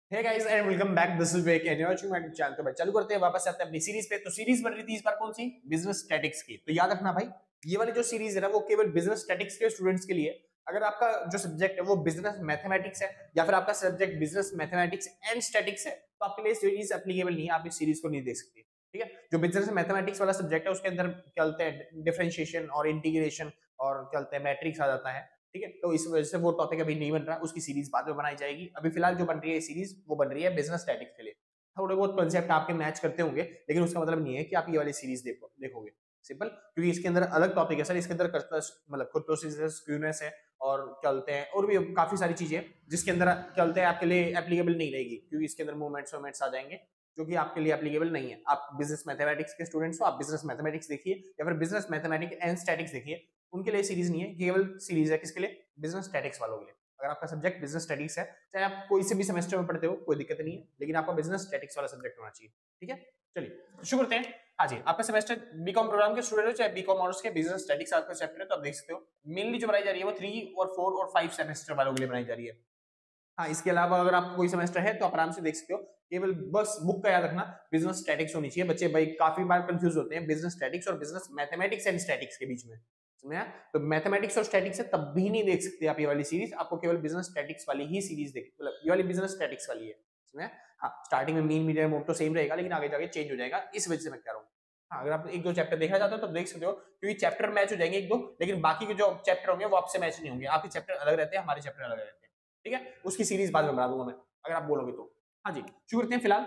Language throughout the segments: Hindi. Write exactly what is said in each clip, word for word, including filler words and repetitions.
Hey guys and welcome back, this is Vivek and you are watching my channel. तो भाई चालू करते हैं, वापस आते हैं अपनी सीरीज पे। तो सीरीज बन रही थी इस बार कौन सी? बिजनेस स्टैटिक्स की। तो याद रखना भाई, ये वाली जो सीरीज है ना वो केवल बिजनेस स्टैटिक्स के स्टूडेंट्स के लिए। अगर आपका जो सब्जेक्ट है वो बिजनेस मैथमेटिक्स है या फिर आपका subject business mathematics and statics है, तो आपके लिए सीरीज एप्लीकेबल नहीं है, आप इस सीरीज को नहीं देख सकते। ठीक है, जो बिजनेस मैथमेटिक्स वाला सब्जेक्ट है उसके अंदर क्या होता है, डिफरेंशिएशन और इंटीग्रेशन और क्या होता है, मैट्रिक्स आ जाता है। ठीक है, तो इस वजह से वो टॉपिक अभी नहीं बन रहा, उसकी सीरीज बाद में बनाई जाएगी। अभी फिलहाल जो बन रही है सीरीज वो बन रही है बिजनेस स्टैटिक्स के लिए। थोड़े बहुत कॉन्सेप्ट आपके मैच करते होंगे, लेकिन उसका मतलब नहीं है कि आप ये वाली सीरीज देखो देखोगे सिंपल, क्योंकि इसके अंदर अलग टॉपिक है सर। इसके अंदर मतलब कुर्टोसिस, स्क्यूनेस है और क्या बोलते हैं, और भी काफी सारी चीजें जिसके अंदर क्या बोलते हैं आपके लिए एप्लीकेबल नहीं रहेगी, क्योंकि इसके अंदर मूवमेंट्स मूवमेंट्स आ जाएंगे जो कि आपके लिए एप्लीकेबल नहीं है। आप बिजनेस मैथमेटिक्स के स्टूडेंट्स हो, आप बिजनेस मैथमेटिक्स देखिए या फिर बिजनेस मैथमेटिक्स एंड स्टैटिक्स देखिए। उनके लिए सीरीज नहीं है, केवल सीरीज है किसके लिए? बिजनेस स्टैटिक्स वालों के लिए। अगर आपका सब्जेक्ट बिजनेस स्टडीज है, चाहे आप कोई से भी सेमेस्टर में पढ़ते हो, कोई दिक्कत नहीं है, लेकिन आपका बिजनेस स्टैटिक्स वाला सब्जेक्ट होना चाहिए। ठीक है, चलिए शुरू करते हैं। हाँ जी, आपका सेमेस्टर बीकॉम प्रोग्राम के स्टूडेंट हो चाहे बीकॉम ऑनर्स के, बिजनेस स्टडीज आपका चैप्टर है तो आप देख सकते हो। मेनली जो बनाई जा रही है वो थ्री और फोर और फाइव सेमेस्टर वालों के लिए बनाई जा रही है। हाँ, इसके अलावा अगर आपको कोई सेमेस्टर है तो आप आराम से देख सकते हो। केवल बस बुक का याद रखना, बिजनेस स्टैटिक्स होनी चाहिए। बच्चे भाई काफी बार कंफ्यूज होते हैं बिजनेस स्टैटिक्स और बिजनेस मैथमेटिक्स एंड स्टैटिक्स के बीच में। समझा? तो मैथमेटिक्स और स्टैटिक्स है तब भी नहीं देख सकते आप ये वाली सीरीज। आपको केवल बिजनेस स्टैटिक्स वाली ही सीरीज देख, मतलब ये वाली बिजनेस स्टैटिक्स वाली है। समझा? हाँ, स्टार्टिंग में मीन मीडियम मोड तो सेम रहेगा, लेकिन आगे जाके चेंज हो जाएगा, इस वजह से मैं कह रहा हूँ। हाँ, अगर आप एक दो चैप्टर देखना चाहते हो तो देख सकते हो, क्योंकि चैप्टर मैच हो जाएंगे एक दो, लेकिन बाकी के जो चैप्टर होंगे वो आपसे मैच नहीं होंगे। आपके चैप्टर अलग रहते हैं, हमारे चैप्टर अलग रहते हैं। ठीक है, उसकी सीरीज बाद में बना दूंगा मैं, अगर आप बोलोगे तो। हाँ जी, शुरू करते हैं। फिलहाल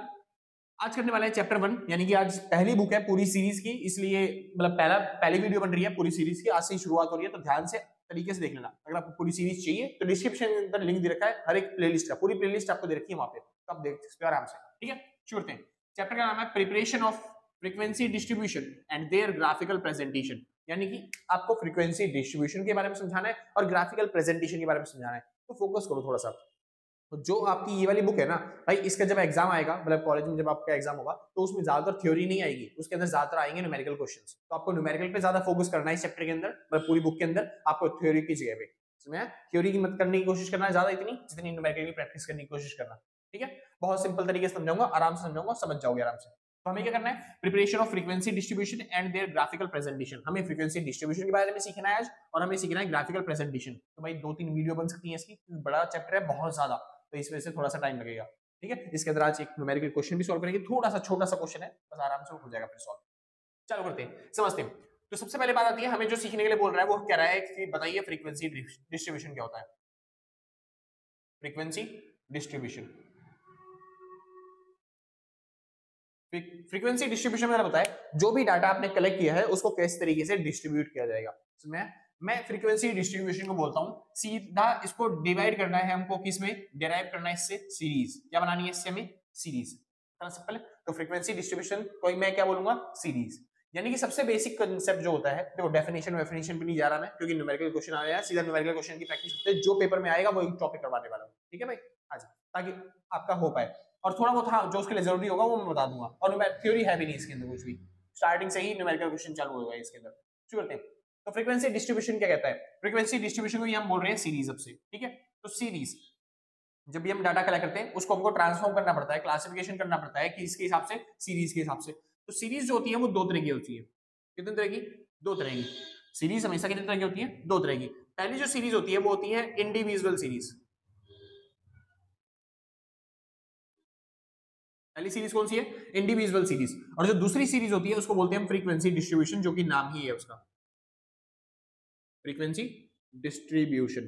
आज करने वाले हैं चैप्टर वन, यानी कि आज पहली बुक है पूरी सीरीज की, इसलिए मतलब पहला पहली वीडियो बन रही है पूरी सीरीज की। आज से ही शुरुआत हो रही है, तो ध्यान से तरीके से देख लेना। अगर आपको पूरी सीरीज चाहिए तो डिस्क्रिप्शन के अंदर लिंक दे रखा है, हर एक प्लेलिस्ट का, पूरी प्लेलिस्ट आपको दे रखी है वहां पे, तो आप देख सकते हो आराम से। ठीक है, शुरू करते हैं। चैप्टर का नाम है preparation of frequency distribution and their graphical presentation, यानी कि आपको फ्रीक्वेंसी डिस्ट्रीब्यूशन के बारे में समझाना है और ग्राफिकल प्रेजेंटेशन के बारे में समझाना है। तो फोकस करो थोड़ा सा। तो जो आपकी ये वाली बुक है ना भाई, इसका जब एग्जाम आएगा, मतलब कॉलेज में जब आपका एग्जाम होगा, तो उसमें ज्यादातर थ्योरी नहीं आएगी, उसके अंदर ज्यादातर आएंगे न्यूमेरिकल क्वेश्चंस। तो आपको न्यूमेरिकल पे ज्यादा फोकस करना है इस चैप्टर के अंदर, मतलब पूरी बुक के अंदर आपको थ्योरी की जगह पे। इसमें थ्योरी की मत करने की कोशिश करना ज्यादा, इतनी जितनी न्यूमेरिकल की प्रैक्टिस करने की कोशिश करना। ठीक है, बहुत सिंपल तरीके से समझाऊंगा, आराम से समझाऊंगा, समझ जाओगे आराम से। तो हमें क्या करना है? Preparation of frequency distribution and their graphical presentation. हमें फ्रीक्वेंसी डिस्ट्रीब्यूशन के बारे में सीखना है आज, और हमें सीखना है ग्राफिकल प्रेजेंटेशन। तो भाई दो तीन वीडियो बन सकती है इसकी, बड़ा चैप्टर है बहुत ज्यादा, तो इस वजह से थोड़ा सा टाइम लगेगा। ठीक है, इसके अंदर आज एक न्यूमेरिकल क्वेश्चन भी सॉल्व करेंगे, थोड़ा सा छोटा सा क्वेश्चन है, बस आराम से हो जाएगा फिर सॉल्व। चालू करते हैं, समझते हैं। तो सबसे पहले बात आती है, हमें जो सीखने के लिए बोल रहा है वो कह रहा है कि बताइए फ्रीक्वेंसी डिस्ट्रीब्यूशन क्या होता है। फ्रीक्वेंसी डिस्ट्रीब्यूशन, फ्रीक्वेंसी डिस्ट्रीब्यूशन में बताया जो भी डाटा आपने कलेक्ट किया है उसको किस तरीके से डिस्ट्रीब्यूट किया जाएगा। मैं मैं फ्रीक्वेंसी डिस्ट्रीब्यूशन को बोलता हूं सीधा, इसको डिवाइड करना है हमको, किसमें डिराइव करना है इससे? सीरीज। क्या बनानी है इससे हमें? सीरीज। सिंपल। तो फ्रीक्वेंसी डिस्ट्रीब्यूशन को मैं क्या बोलूंगा? सीरीज। यानी कि सबसे बेसिक कांसेप्ट जो होता है, देखो डेफिनेशन डेफिनेशन पे नहीं जा रहा मैं, क्योंकि न्यूमेरिकल क्वेश्चन आ रहा है, सीधा न्यूमेरिकल क्वेश्चन की प्रैक्टिस करते हैं, जो पेपर में आएगा वो एक टॉपिक करवाने वाला हूं। ठीक है भाई, हाँ जी, ताकि आपका हो पाए। और थोड़ा बहुत हाँ जो उसके लिए जरूरी होगा वो मैं बता दूंगा, और थ्योरी है भी नहीं इसके अंदर कुछ भी, स्टार्टिंग से ही न्यूमेरिकल क्वेश्चन चालू होगा इसके अंदर। शुरू करते हैं। तो फ्रीक्वेंसी डिस्ट्रीब्यूशन क्या कहता है? फ्रीक्वेंसी डिस्ट्रीब्यूशन को हम बोल रहे हैं सीरीज अब से। ठीक है, तो सीरीज जब भी हम डाटा कलेक्ट करते हैं उसको हमको ट्रांसफॉर्म करना पड़ता है, क्लासिफिकेशन करना पड़ता है कि इसके हिसाब से, सीरीज के हिसाब से। तो सीरीज जो होती है वो दो तरह की होती है। कितने तरह की? दो तरह की। सीरीज हमेशा कितने तरह की होती है? दो तरह की। पहली जो सीरीज होती है वो होती है इंडिविजुअल सीरीज। पहली सीरीज कौन सी है? Individual series. और जो दूसरी सीरीज होती है उसको बोलते हैं फ्रीक्वेंसी डिस्ट्रीब्यूशन, जो कि नाम ही है उसका, फ्रीक्वेंसी डिस्ट्रीब्यूशन।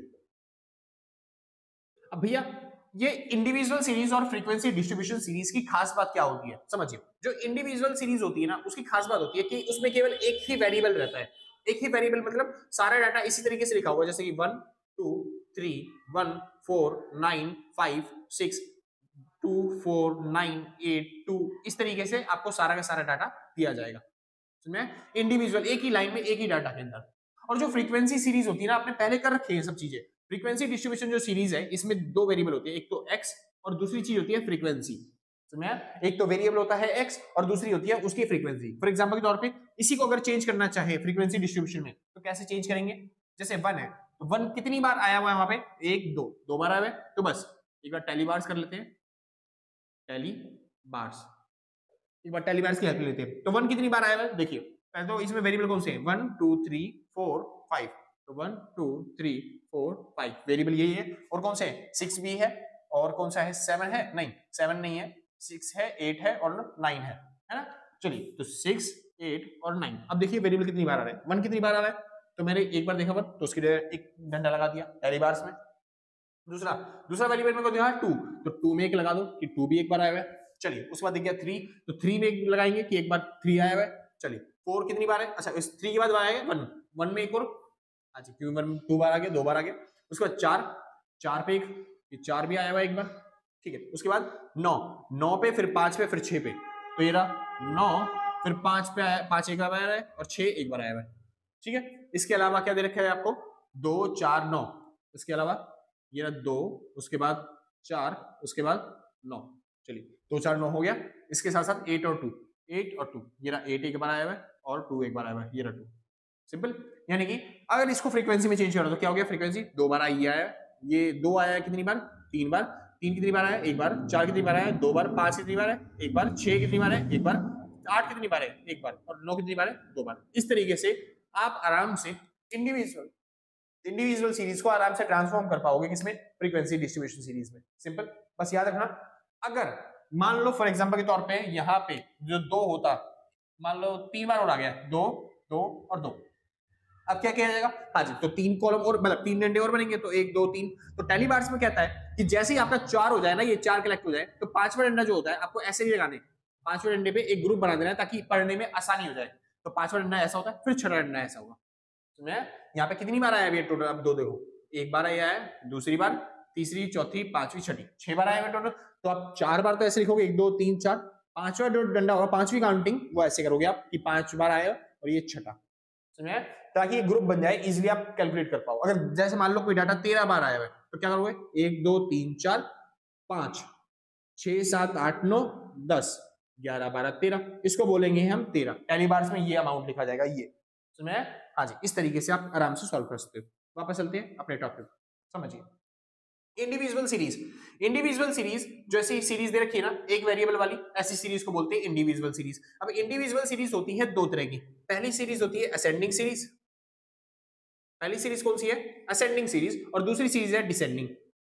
अब भैया ये इंडिविजुअल सीरीज और फ्रीक्वेंसी डिस्ट्रीब्यूशन सीरीज की खास बात क्या होती है समझिए। जो इंडिविजुअल सीरीज होती है ना, उसकी खास बात होती है कि उसमें केवल एक ही वेरिएबल रहता है। एक ही वेरिएबल मतलब सारा डाटा इसी तरीके से लिखा हुआ है, जैसे कि one two three one four nine five six two four nine eight two, इस तरीके से आपको सारा का सारा डाटा दिया जाएगा। इंडिविजुअल एक ही लाइन में एक ही डाटा के अंदर। और जो फ्रीक्वेंसी सीरीज होती है ना, आपने पहले कर रखी है सब चीजें। फ्रीक्वेंसी डिस्ट्रीब्यूशन जो सीरीज है इसमें दो वेरिएबल होती है, एक तो एक्स और दूसरी चीज होती है फ्रीक्वेंसी। एक तो वेरिएबल होता है एक्स और दूसरी होती है उसकी फ्रीक्वेंसी। फॉर एग्जांपल के तौर पे इसी को अगर चेंज करना चाहे फ्रीक्वेंसी डिस्ट्रीब्यूशन में, तो कैसे चेंज करेंगे? जैसे वन है तो वन कितनी बार आया हुआ है वहां पे? एक दो दो बार आया हुआ है, तो बस एक बार टैली बार्स कर लेते हैं। Tally bars. एक बार टेली बार्स की हेल्प लेते हैं। तो वन कितनी बार आया है देखिए, पहले तो इसमें वेरिएबल कौन से हैं, one two three four five, तो one two three four five variable यही है। और कौन से है, सिक्स भी है, और कौन सा है, सेवन है, नहीं सेवन नहीं है, सिक्स है, एट है और नाइन है, है ना। चलिए तो सिक्स एट और नाइन। अब देखिए वेरिएबल कितनी बार आ रहा है, वन कितनी बार आ रहा है, तो मैंने एक बार देखा वन तो उसके लिए एक डंडा लगा दिया टेली बार्स में। दूसरा दूसरा वेरिएबल मेरे को दिया टू, तो टू में एक लगा दो कि टू भी एक बार आया हुआ है। चलिए उसके बाद देखिए थ्री, तो थ्री में एक लगाएंगे कि एक बार थ्री आया हुआ है। चलिए फोर कितनी बार है, अच्छा इस थ्री के बाद आएगा वन, वन में एक और, अच्छा क्यों वन टू बार आ गया, दो बार आ गया। उसके बाद चार, चार पे एक, ये चार भी आया हुआ है एक बार, ठीक है। उसके बाद नौ, नौ पे फिर पांच पे फिर छह पे, तो ये रहा नौ, फिर पांच पे आया, पांच एक बार आया है और छह एक बार आया हुआ है, ठीक है। इसके अलावा क्या दे रखा है आपको, दो चार नौ, इसके अलावा ये रहा दो, उसके बाद चार, उसके बाद नौ। चलिए दो चार नौ हो गया। इसके साथ साथ एट और टू, एट और टू, ये रहा एट एक बार आया हुआ है और टू एक बार आया हुआ है, ये रहा टू। सिंपल, यानी कि अगर इसको फ्रीक्वेंसी में चेंज करो तो क्या हो गया, फ्रीक्वेंसी दो बार आई आया है, ये दो आया है कितनी बार, तीन बार, तीन कितनी बार आया एक बार, चार कितनी बार आया दो बार, पांच कितनी बार है एक बार, छह कितनी बार है एक बार, आठ कितनी बार है एक बार, और नौ कितनी बार है दो बार। इस तरीके से आप आराम से इंडिविजुअल इंडिविजुअल सीरीज को आराम से ट्रांसफॉर्म कर पाओगे किसमें, फ्रीक्वेंसी डिस्ट्रीब्यूशन सीरीज में। सिंपल, बस याद रखना, अगर मान लो फॉर एग्जांपल के तौर पे यहाँ पे जो दो होता, मान लो तीन बार और आ गया, दो दो और दो, अब क्या किया जाएगा, हाँ जी, तो तीन कॉलम और मतलब तीन डंडे और बनेंगे, तो एक दो तीन। तो टेली बार्स में कहता है कि जैसे ही आपका चार हो जाए ना, ये चार कलेक्ट हो जाए, तो पांचवा डंडा जो होता है आपको ऐसे ही लगाने, पांचवें डंडे पे एक ग्रुप बना देना है ताकि पढ़ने में आसानी हो जाए। तो पांचवा डंडा ऐसा होता है, फिर छठा डंडा ऐसा होगा। तो मैं यहाँ पे कितनी बार आया है टोटल, अब दो देखो, एक बार आया है, दूसरी बार, तीसरी, चौथी, पांचवी, छठी, छह बार आया है टोटल। तो आप चार बार तो ऐसे लिखोगे, एक दो तीन चार, पांचवा जो डंडा होगा, पांचवी काउंटिंग वो ऐसे करोगे आप कि पांच बार आया और ये छठा, समझे, ताकि ये ग्रुप बन जाए, इजीली आप कैलकुलेट कर पाओ। अगर जैसे मान लो कोई डाटा तेरह बार आया है तो क्या करोगे, एक दो तीन चार पांच छह सात आठ नौ दस ग्यारह बारह तेरह, इसको बोलेंगे हम तेरह। टेली बार्स में ये अमाउंट लिखा जाएगा, ये समझे, हाँ जी। इस तरीके से आप आराम से सॉल्व कर सकते हो। वापस चलते हैं अपने टॉपिक, समझिए इंडिविजुअल सीरीज। इंडिविजुअल सीरीज जो ऐसी सीरीज दे रखी है ना एक वेरिएबल वाली, ऐसी सीरीज को बोलते हैं इंडिविजुअल सीरीज। अब इंडिविजुअल सीरीज होती है दो तरह की, पहली सीरीज होती है असेंडिंग सीरीज, पहली सीरीज कौन सी है, असेंडिंग सीरीज, और दूसरी सीरीज है डिसेंडिंग।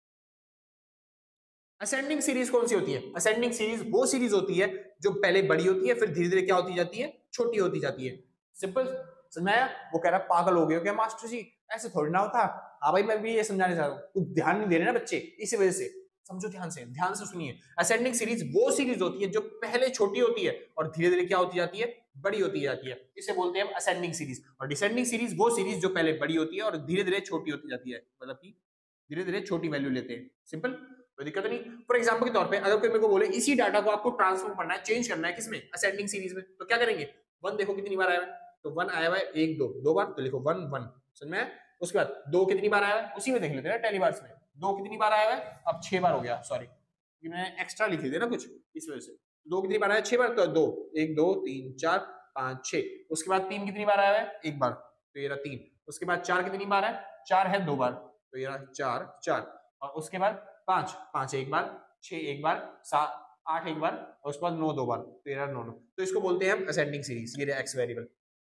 असेंडिंग सीरीज कौन सी होती है, असेंडिंग सीरीज वो सीरीज होती है जो पहले बड़ी होती है, फिर धीरे धीरे क्या होती जाती है, छोटी होती जाती है। सिंपल समझाया। वो कह रहा पागल हो गए हो क्या मास्टर जी, ऐसे थोड़ी ना होता। हाँ भाई मैं भी ये समझाने चाह रहा हूँ, कुछ ध्यान नहीं दे रहे ना बच्चे, इसी वजह से समझो, ध्यान से ध्यान से सुनिए। असेंडिंग सीरीज वो सीरीज होती है जो पहले छोटी होती है और धीरे धीरे क्या होती जाती है, बड़ी होती जाती है, इसे बोलते हैं हम असेंडिंग सीरीज। और डिसेंडिंग सीरीज वो सीरीज जो पहले बड़ी होती है और धीरे धीरे छोटी होती जाती है, मतलब कि धीरे धीरे छोटी वैल्यू लेते हैं। सिंपल, कोई दिक्कत नहीं। फॉर एग्जांपल के तौर पे अगर कोई मेरे को बोले इसी डाटा को आपको ट्रांसफॉर्म करना है, चेंज करना है किसमें, असेंडिंग सीरीज में, तो क्या करेंगे, वन देखो कितनी बार आया है, तो वन आया हुआ है एक दो दो बार, तो लिखो वन वन, समझ में। उसके बाद दो कितनी बार आया है, उसी में देख लेते हैं टेली बार्स में, दो कितनी बार आया है, अब छह बार हो गया, सॉरी मैंने एक्स्ट्रा लिख दिया ना कुछ इस वजह से। दो कितनी बार आया, छह बार, तो दो, एक दो तीन चार पांच छह। उसके बाद तीन कितनी बार आया है, एक बार, तो ये रहा तीन। उसके बाद चार कितनी बार है, चार है दो बार, तो ये रहा चार चार। और उसके बाद पांच, पांच एक बार, छह एक बार, सात आठ एक बार, और उसके बाद नौ दो बार, तो ये रहा नौ नौ। तो इसको बोलते हैं हम असेंडिंग सीरीज, ये रहा एक्स वेरिएबल।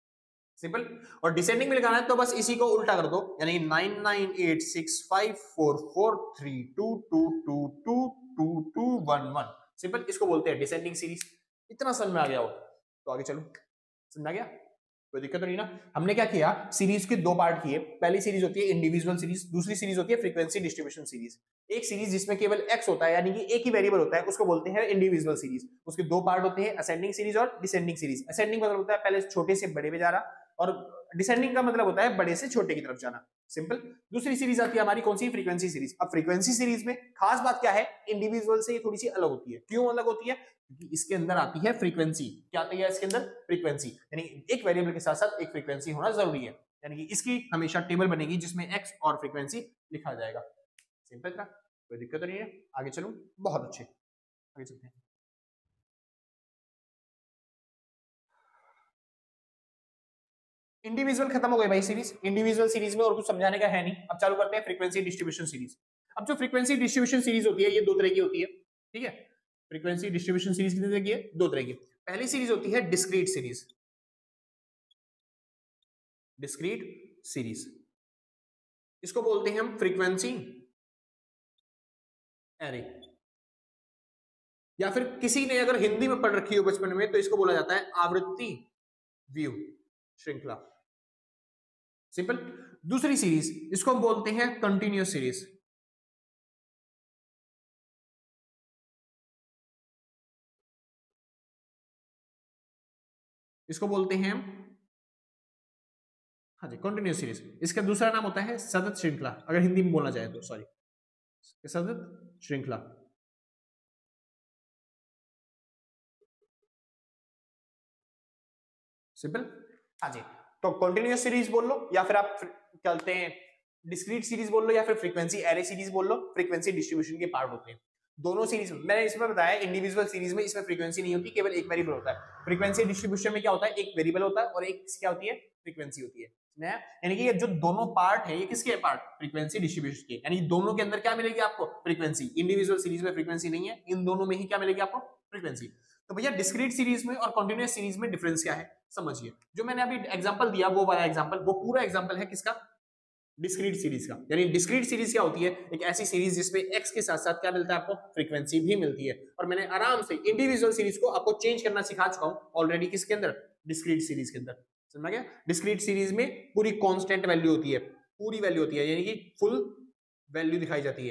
सिंपल। और डिसेंडिंग में लिखाना है तो बस इसी को उल्टा कर दो, यानी nine nine eight six five four four three two two two two two two one one. Simple, इसको बोलते हैं डिसेंडिंग सीरीज। इतना समझ में आ गया हो तो आगे चलो, समझ आ गया, कोई दिक्कत तो नहीं ना। हमने क्या किया, सीरीज के दो पार्ट किए। पहली सीरीज होती है इंडिविजुअल सीरीज, दूसरी सीरीज होती है फ्रीक्वेंसी डिस्ट्रीब्यूशन सीरीज। एक सीरीज जिसमें केवल एक्स होता है, यानी कि एक ही वेरिएबल होता है, उसको बोलते हैं इंडिविजुअल सीरीज। उसके दो पार्ट होते हैं, असेंडिंग सीरीज और डिसेंडिंग सीरीज। असेंडिंग मतलब होता है पहले छोटे से बड़े में जा रहा, और डिसेंडिंग का मतलब होता है बड़े से छोटे की तरफ जाना। सिंपल। दूसरी सीरीज आती है हमारी कौन सी, फ्रीक्वेंसी सीरीज। अब फ्रीक्वेंसी सीरीज में खास बात क्या है, इंडिविजुअल से ये थोड़ी सी अलग होती है। क्यों अलग होती है, क्योंकि इसके अंदर आती है फ्रीक्वेंसी। क्या आती है इसके अंदर, फ्रीक्वेंसी, यानी एक वेरिएबल के साथ साथ एक फ्रीक्वेंसी होना जरूरी है, यानी कि इसकी हमेशा टेबल बनेगी जिसमें एक्स और फ्रीक्वेंसी लिखा जाएगा। सिंपल था, कोई दिक्कत नहीं है। आगे चलूं, बहुत अच्छे, आगे चलते हैं। इंडिविजुअल खत्म हो गई भाई सीरीज, इंडिविजुअल सीरीज में और कुछ समझाने का है नहीं। अब चालू करते हैं फ्रीक्वेंसी डिस्ट्रीब्यूशन सीरीज। अब जो फ्रीक्वेंसी डिस्ट्रीब्यूशन सीरीज होती है ये दो तरह की होती है, ठीक है। फ्रीक्वेंसी डिस्ट्रीब्यूशन सीरीज कितने तरह की है? दो तरह की। पहली सीरीज होती है डिस्क्रीट सीरीज, डिस्क्रीट सीरीज, इसको बोलते हैं हम फ्रीक्वेंसी एरे, या फिर किसी ने अगर हिंदी में पढ़ रखी हो बचपन में तो इसको बोला जाता है आवृत्ति व्यू श्रृंखला, सिंपल। दूसरी सीरीज इसको हम बोलते हैं कंटिन्यूअस सीरीज, इसको बोलते हैं हम, हाँ जी, कंटिन्यूअस सीरीज। इसका दूसरा नाम होता है सतत श्रृंखला, अगर हिंदी में बोलना चाहे तो, सॉरी, सतत श्रृंखला। सिंपल, हाँ जी। तो कंटिन्यूअस सीरीज बोल लो, या फिर आप कहते हैं डिस्क्रीट सीरीज बोल लो, या फिर फ्रीक्वेंसी एरे सीरीज बोल लो, फ्रीक्वेंसी डिस्ट्रीब्यूशन के पार्ट होते हैं दोनों सीरीज। मैंने इसमें बताया इंडिविजुअल सीरीज में इसमें फ्रीक्वेंसी नहीं होती, केवल एक वेरिएबल होता है। फ्रीक्वेंसी डिस्ट्रीब्यूशन में क्या होता है, एक वेरिएबल होता है और एक क्या होती है, फ्रीक्वेंसी होती है। यानी कि ये जो दोनों पार्ट है ये किसके पार्ट, फ्रीक्वेंसी डिस्ट्रीब्यूशन के, यानी दोनों के अंदर क्या मिलेगी आपको, फ्रीक्वेंसी। इंडिविजुअल सीरीज में फ्रीक्वेंसी नहीं है, इन दोनों में ही क्या मिलेगी आपको, फ्रीक्वेंसी। तो भैया डिस्क्रीट सीरीज में और कंटीन्यूअस सीरीज में डिफरेंस क्या है समझिए। जो मैंने अभी एग्जांपल दिया वो वाला एग्जांपल, वो पूरा एग्जांपल है किसका, डिस्क्रीट सीरीज का। यानी डिस्क्रीट सीरीज क्या होती है, एक ऐसी सीरीज जिसमें एक्स के साथ साथ क्या मिलता है आपको, फ्रीक्वेंसी भी मिलती है। और मैंने आराम से इंडिविजुअल सीरीज को आपको चेंज करना सिखा चुका हूं ऑलरेडी, किसके अंदर, डिस्क्रीट सीरीज के अंदर, समझ गया। डिस्क्रीट सीरीज में पूरी कांस्टेंट वैल्यू होती है, पूरी वैल्यू होती है, यानी कि फुल वैल्यू दिखाई जाती है।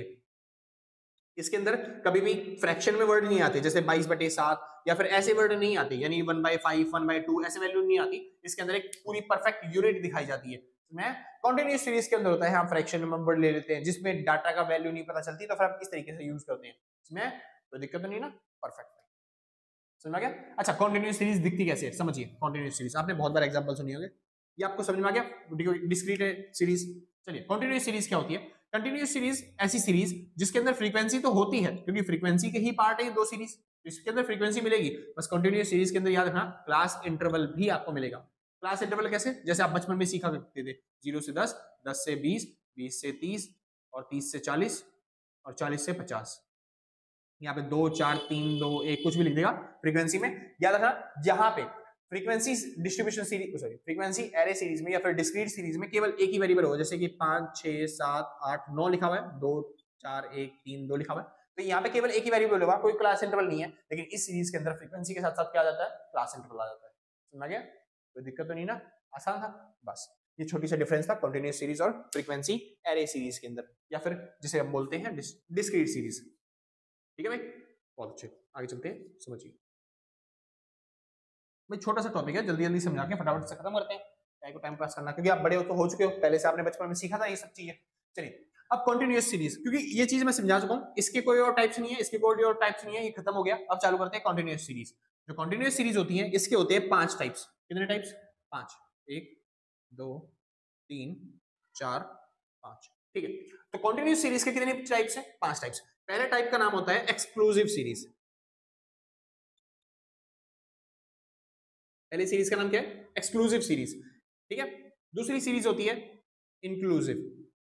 इसके अंदर कभी भी फ्रैक्शन में वर्ड नहीं आते, जैसे बाईस बटे सात या फिर ऐसे वर्ड नहीं आते, यानी one by five, one by two, ऐसे वैल्यू नहीं आती। इसके अंदर एक पूरी परफेक्ट यूनिट दिखाई जाती है। मैं कंटीन्यूअस सीरीज के अंदर होता है, हम फ्रैक्शन में वर्ड ले लेते हैं जिसमें डाटा का वैल्यू नहीं पता चलती, तो फिर हम इस तरीके से यूज करते हैं। इसमें कोई दिक्कत नहीं ना, परफेक्ट है, समझ गया। अच्छा, कंटीन्यूअस सीरीज दिखती कैसे है समझिए। कंटीन्यूअस सीरीज आपने बहुत बार एग्जांपल सुनी होंगे, ये आपको समझ में आ गया। डिस्क्रीट सीरीज, चलिए कंटीन्यूअस सीरीज क्या होती है। कंटीन्यूअस सीरीज ऐसी सीरीज जिसके अंदर फ्रीक्वेंसी तो होती है, क्योंकि फ्रीक्वेंसी के ही पार्ट है दो सीरीज, इसके अंदर फ्रीक्वेंसी मिलेगी। बस कंटीन्यूअस सीरीज के अंदर याद रखना क्लास इंटरवल भी आपको मिलेगा। क्लास इंटरवल कैसे, जैसे आप बचपन में सीखा करते थे, जीरो से दस, दस से बीस, बीस से तीस, और तीस से चालीस, और चालीस से पचास। यहाँ पे दो, चार, तीन, दो, एक, कुछ भी लिख देगा फ्रीक्वेंसी में। याद रखना जहां पे frequency distribution series, sorry frequency array series में या फिर डिस्क्रीट सीरीज में केवल एक ही वेरिएबल होगा, जैसे कि पांच, छह, सात, आठ, नौ लिखा हुआ है, दो, चार, एक, तीन, दो लिखा हुआ है, तो यहाँ पे केवल एक ही वेरिएबल होगा, कोई क्लास इंटरवल नहीं है। लेकिन इस सीरीज के अंदर फ्रीक्वेंसी के साथ साथ क्या आ जाता है, क्लास इंटरवल आ जाता है। समझ गया, कोई दिक्कत तो नहीं ना, आसान था। बस ये छोटी सा डिफरेंस था कंटीन्यूअस सीरीज और फ्रीक्वेंसी एरे सीरीज के अंदर, या फिर जिसे हम बोलते हैं डिस्क्रीट सीरीज। ठीक है भाई, बहुत अच्छे, आगे चलते हैं, समझिए भाई। छोटा सा टॉपिक है, जल्दी जल्दी समझा के फटाफट से खत्म करते हैं, क्या को टाइम पास करना, क्योंकि आप बड़े हो तो हो चुके हो, पहले से आपने बचपन में सीखा था ये सब चीजें। चलिए अब कंटीन्यूअस सीरीज, क्योंकि ये चीज मैं समझा चुका हूँ, इसके कोई और टाइप्स नहीं है, इसके कोई और टाइप्स नहीं है, ये खत्म हो गया। अब चालू करते हैं कंटीन्यूअस सीरीज। जो कंटीन्यूअस सीरीज होती है इसके होते हैं पांच टाइप्स। कितने टाइप्स, पांच, एक, दो, तीन, चार, पांच। ठीक है, तो कंटीन्यूअस सीरीज के कितने टाइप्स हैं, पांच टाइप्स। पहले टाइप का नाम होता है एक्सक्लूसिव सीरीज। पहली सीरीज का नाम क्या है, एक्सक्लूसिव सीरीज। ठीक है, दूसरी सीरीज होती है इंक्लूसिव।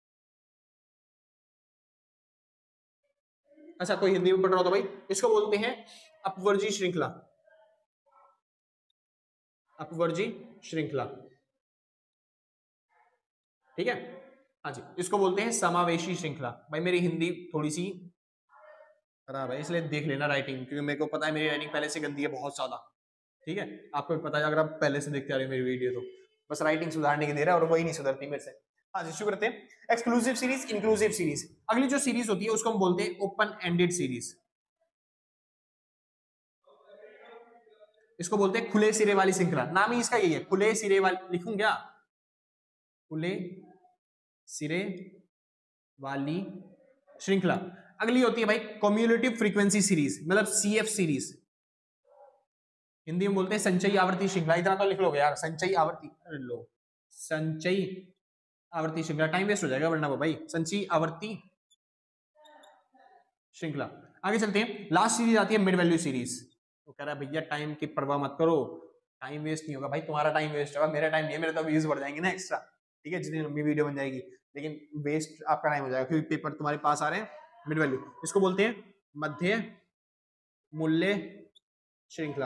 अच्छा, कोई हिंदी में पढ़ रहा हो तो भाई इसको बोलते हैं अपवर्जी श्रृंखला, अपवर्जी श्रृंखला। ठीक है, हाँ जी, इसको बोलते हैं समावेशी श्रृंखला। भाई मेरी हिंदी थोड़ी सी खराब है, इसलिए देख लेना राइटिंग, क्योंकि मेरे को पता है मेरी राइटिंग पहले से गंदी है बहुत ज्यादा। ठीक है, आपको भी पता है, अगर आप पहले से देखते आ रहे हो मेरी वीडियो, तो बस राइटिंग सुधारने की देर है और वही नहीं सुधरती मेरे से। हाँ जी, शुरू करते हैं। Exclusive series, inclusive series. अगली जो सीरीज होती है उसको हम बोलते हैं ओपन एंडेड सीरीज। इसको बोलते हैं खुले सिरे वाली श्रृंखला, नाम ही इसका यही है, खुले सिरे वाली। लिखूं क्या, खुले सिरे वाली श्रृंखला। अगली होती है भाई कम्युलेटिव फ्रीक्वेंसी सीरीज, मतलब सीएफ सीरीज। हिंदी में बोलते हैं संचयी आवर्ती श्रृंखला। इतना तो लिख लोगे यार, संचयी आवर्ती, लो संचयी आवर्ती श्रृंखला, टाइम वेस्ट हो जाएगा वरना वो भाई। संचयी आवर्ती श्रृंखला। आगे चलते हैं, लास्ट सीरीज आती है मिड वैल्यू सीरीज। तो कह रहा है भैया टाइम की परवाह मत करो, टाइम वेस्ट नहीं होगा। भाई तुम्हारा टाइम वेस्ट होगा, मेरा टाइम नहीं है, मेरे तो व्यूज बढ़ जाएंगे ना एक्स्ट्रा। ठीक है, जितनी लंबी वीडियो बन जाएगी, लेकिन वेस्ट आपका टाइम हो जाएगा, क्योंकि पेपर तुम्हारे पास आ रहे हैं। मिड वैल्यू इसको बोलते हैं मध्य मूल्य श्रृंखला,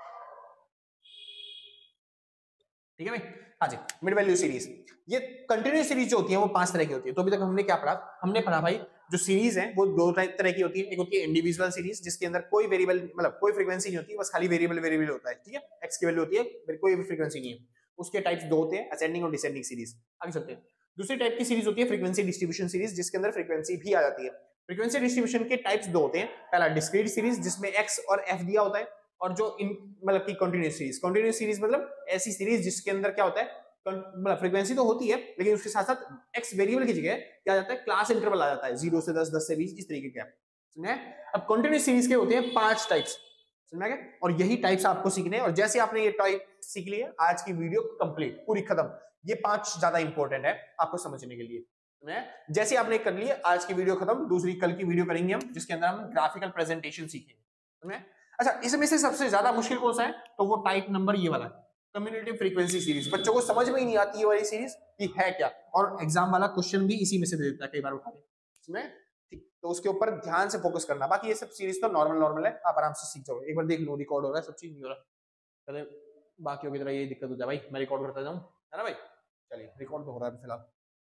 ठीक है भाई। हाँ जी, मिड वैल्यू सीरीज। ये कंटिन्यूस सीरीज जो होती है वो पांच तरह की होती है। तो अभी तक हमने क्या पढ़ा? हमने पढ़ा भाई जो सीरीज है वो दो तरह की होती है। एक होती है इंडिविजुअल सीरीज जिसके अंदर कोई वेरिएबल मतलब कोई फ्रीक्वेंसी नहीं होती, बस खाली वेरिएबल वेरिएबल होता है, ठीक है, एक्स की वैल्यू होती है, कोई भी फ्रीक्वेंसी नहीं है। उसके टाइप्स दो होते हैं, असेंडिंग और डिसेंडिंग सीरीज। आगे चलते हैं। दूसरी टाइप की सीरीज होती है फ्रीक्वेंसी डिस्ट्रीब्यूशन सीरीज, जिसके अंदर फ्रीक्वेंसी भी आ जाती है। फ्रीक्वेंसी डिस्ट्रीब्यूशन के टाइप्स दो होते हैं। पहला डिस्क्रीट सीरीज जिसमें एक्स और एफ दिया होता है, और जो इन मतलब की कंटिन्यूस सीरीज। कंटिन्यूस सीरीज मतलब ऐसी सीरीज जिसके अंदर क्या होता है, मतलब फ्रीक्वेंसी तो होती है लेकिन उसके साथ साथ एक्स वेरिएबल की जगह क्या जाता है, क्लास इंटरवल आ जाता है, जीरो से दस, दस से बीस, इस तरीके का। समझे? अब कंटिन्यूस सीरीज के होते हैं पांच टाइप्स, समझ गए? और यही टाइप्स आपको सीखने हैं। और जैसे आपने ये टाइप सीख लिए, आज की वीडियो कंप्लीट, पूरी खत्म। ये पांच ज्यादा इंपॉर्टेंट है आपको समझने के लिए। जैसे आपने कर लिए, आज की वीडियो खत्म। दूसरी कल की वीडियो करेंगे हम, जिसके अंदर हम ग्राफिकल प्रेजेंटेशन सीखेंगे। अच्छा, इसमें से सबसे ज्यादा मुश्किल कौन सा है? तो वो टाइप नंबर ये वाला, कम्युनिकेटिव फ्रीक्वेंसी सीरीज। बच्चों को समझ में ही नहीं आती है वाली सीरीज कि है क्या, और एग्जाम वाला क्वेश्चन भी इसी में से दे देता है कई बार उठा के, इसमें ठीक। तो उसके ऊपर ध्यान से फोकस करना। बाकी ये सब सीरीज तो नॉर्मल नॉर्मल है, आप आराम से सीख जाओगे। एक बार देख लो, रिकॉर्ड हो रहा है, सब चीज नहीं हो रहा, पहले बाकियों की तरह यही दिक्कत होता है भाई, मैं रिकॉर्ड करता जाऊँ, है ना भाई? चलिए, रिकॉर्ड तो हो रहा है फिलहाल,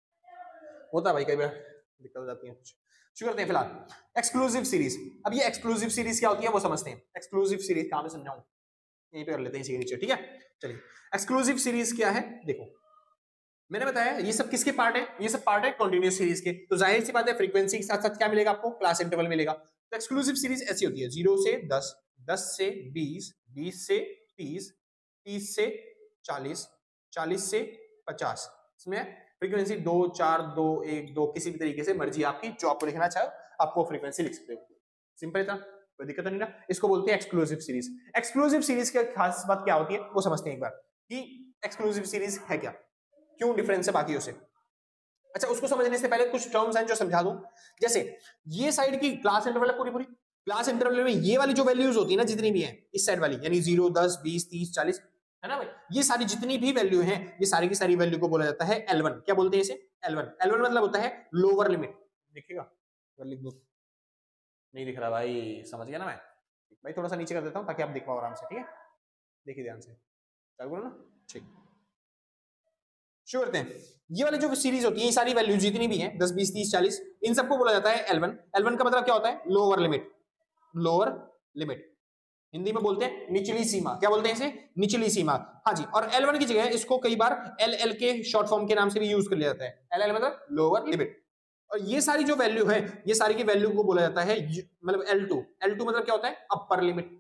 होता है भाई कई बार दिक्कत हो जाती है। शुरू करते हैं फिलहाल एक्सक्लूसिव सीरीज। अब ये एक्सक्लूसिव सीरीज क्या होती है वो समझते हैं। एक्सक्लूसिव सीरीज कहां में समझाऊं, यहीं पे कर लेते हैं इसी के नीचे, ठीक है। चलिए, एक्सक्लूसिव सीरीज क्या है? देखो, मैंने बताया ये सब किसके पार्ट है, ये सब पार्ट है कंटीन्यूअस सीरीज के। तो जाहिर सी बात है फ्रीक्वेंसी के साथ साथ क्या मिलेगा आपको, क्लास इंटरवल मिलेगा। तो एक्सक्लूसिव सीरीज ऐसी होती है, जीरो से दस, दस से बीस, बीस से तीस, तीस से चालीस, चालीस से पचास। इसमें फ्रीक्वेंसी दो, चार, दो, एक, दो, किसी भी तरीके से मर्जी आपकी, जो आपको लिखना चाहे आपको फ्रीक्वेंसी लिख सकते हो। सिंपल था, कोई दिक्कत नहीं ना। इसको बोलते हैं एक्सक्लूसिव सीरीज। एक्सक्लूसिव सीरीज की खास बात क्या होती है वो समझते हैं एक बार, कि एक्सक्लूसिव सीरीज है क्या, क्यों डिफरेंस है बाकियों से। अच्छा, उसको समझने से पहले कुछ टर्म्स हैं जो समझा दूं। जैसे ये साइड की क्लास इंटरवल है पूरी पूरी, क्लास इंटरवल में ये वाली जो वैल्यूज होती है ना, जितनी भी है इस साइड वाली, यानी जीरो, दस, बीस, तीस, चालीस, है ना भाई, ये सारी जितनी भी वैल्यू हैं, ये सारी की सारी वैल्यू को बोला जाता है एल वन। क्या बोलते हैं इसे? L one. एल वन मतलब होता है लोअर लिमिट। दिखेगा? लिख दो, नहीं दिख रहा भाई, समझ गया ना मैं भाई? थोड़ा सा नीचे कर देता हूं ताकि आप देख पाओ आराम से, ठीक है। देखिए ध्यान से, चालू करो ना, ठीक। शुरू करते हैं। ये वाली जो सीरीज होती है, ये सारी वैल्यू जितनी भी हैं, दस, बीस, तीस, चालीस, इन सबको बोला जाता है एल वन। एल वन का मतलब क्या होता है? Lower limit. Lower limit Hindi में बोलते हैं निचली सीमा। क्या बोलते हैं इसे? निचली सीमा। हाँ जी। और एल वन की जगह इसको कई बार एल एल के शॉर्ट फॉर्म के नाम से भी यूज कर लिया जाता है। एल एल मतलब लोअर लिमिट। और ये सारी जो वैल्यू है, ये सारी की वैल्यू को बोला जाता है मतलब एल टू। एल टू मतलब क्या होता है? Upper limit.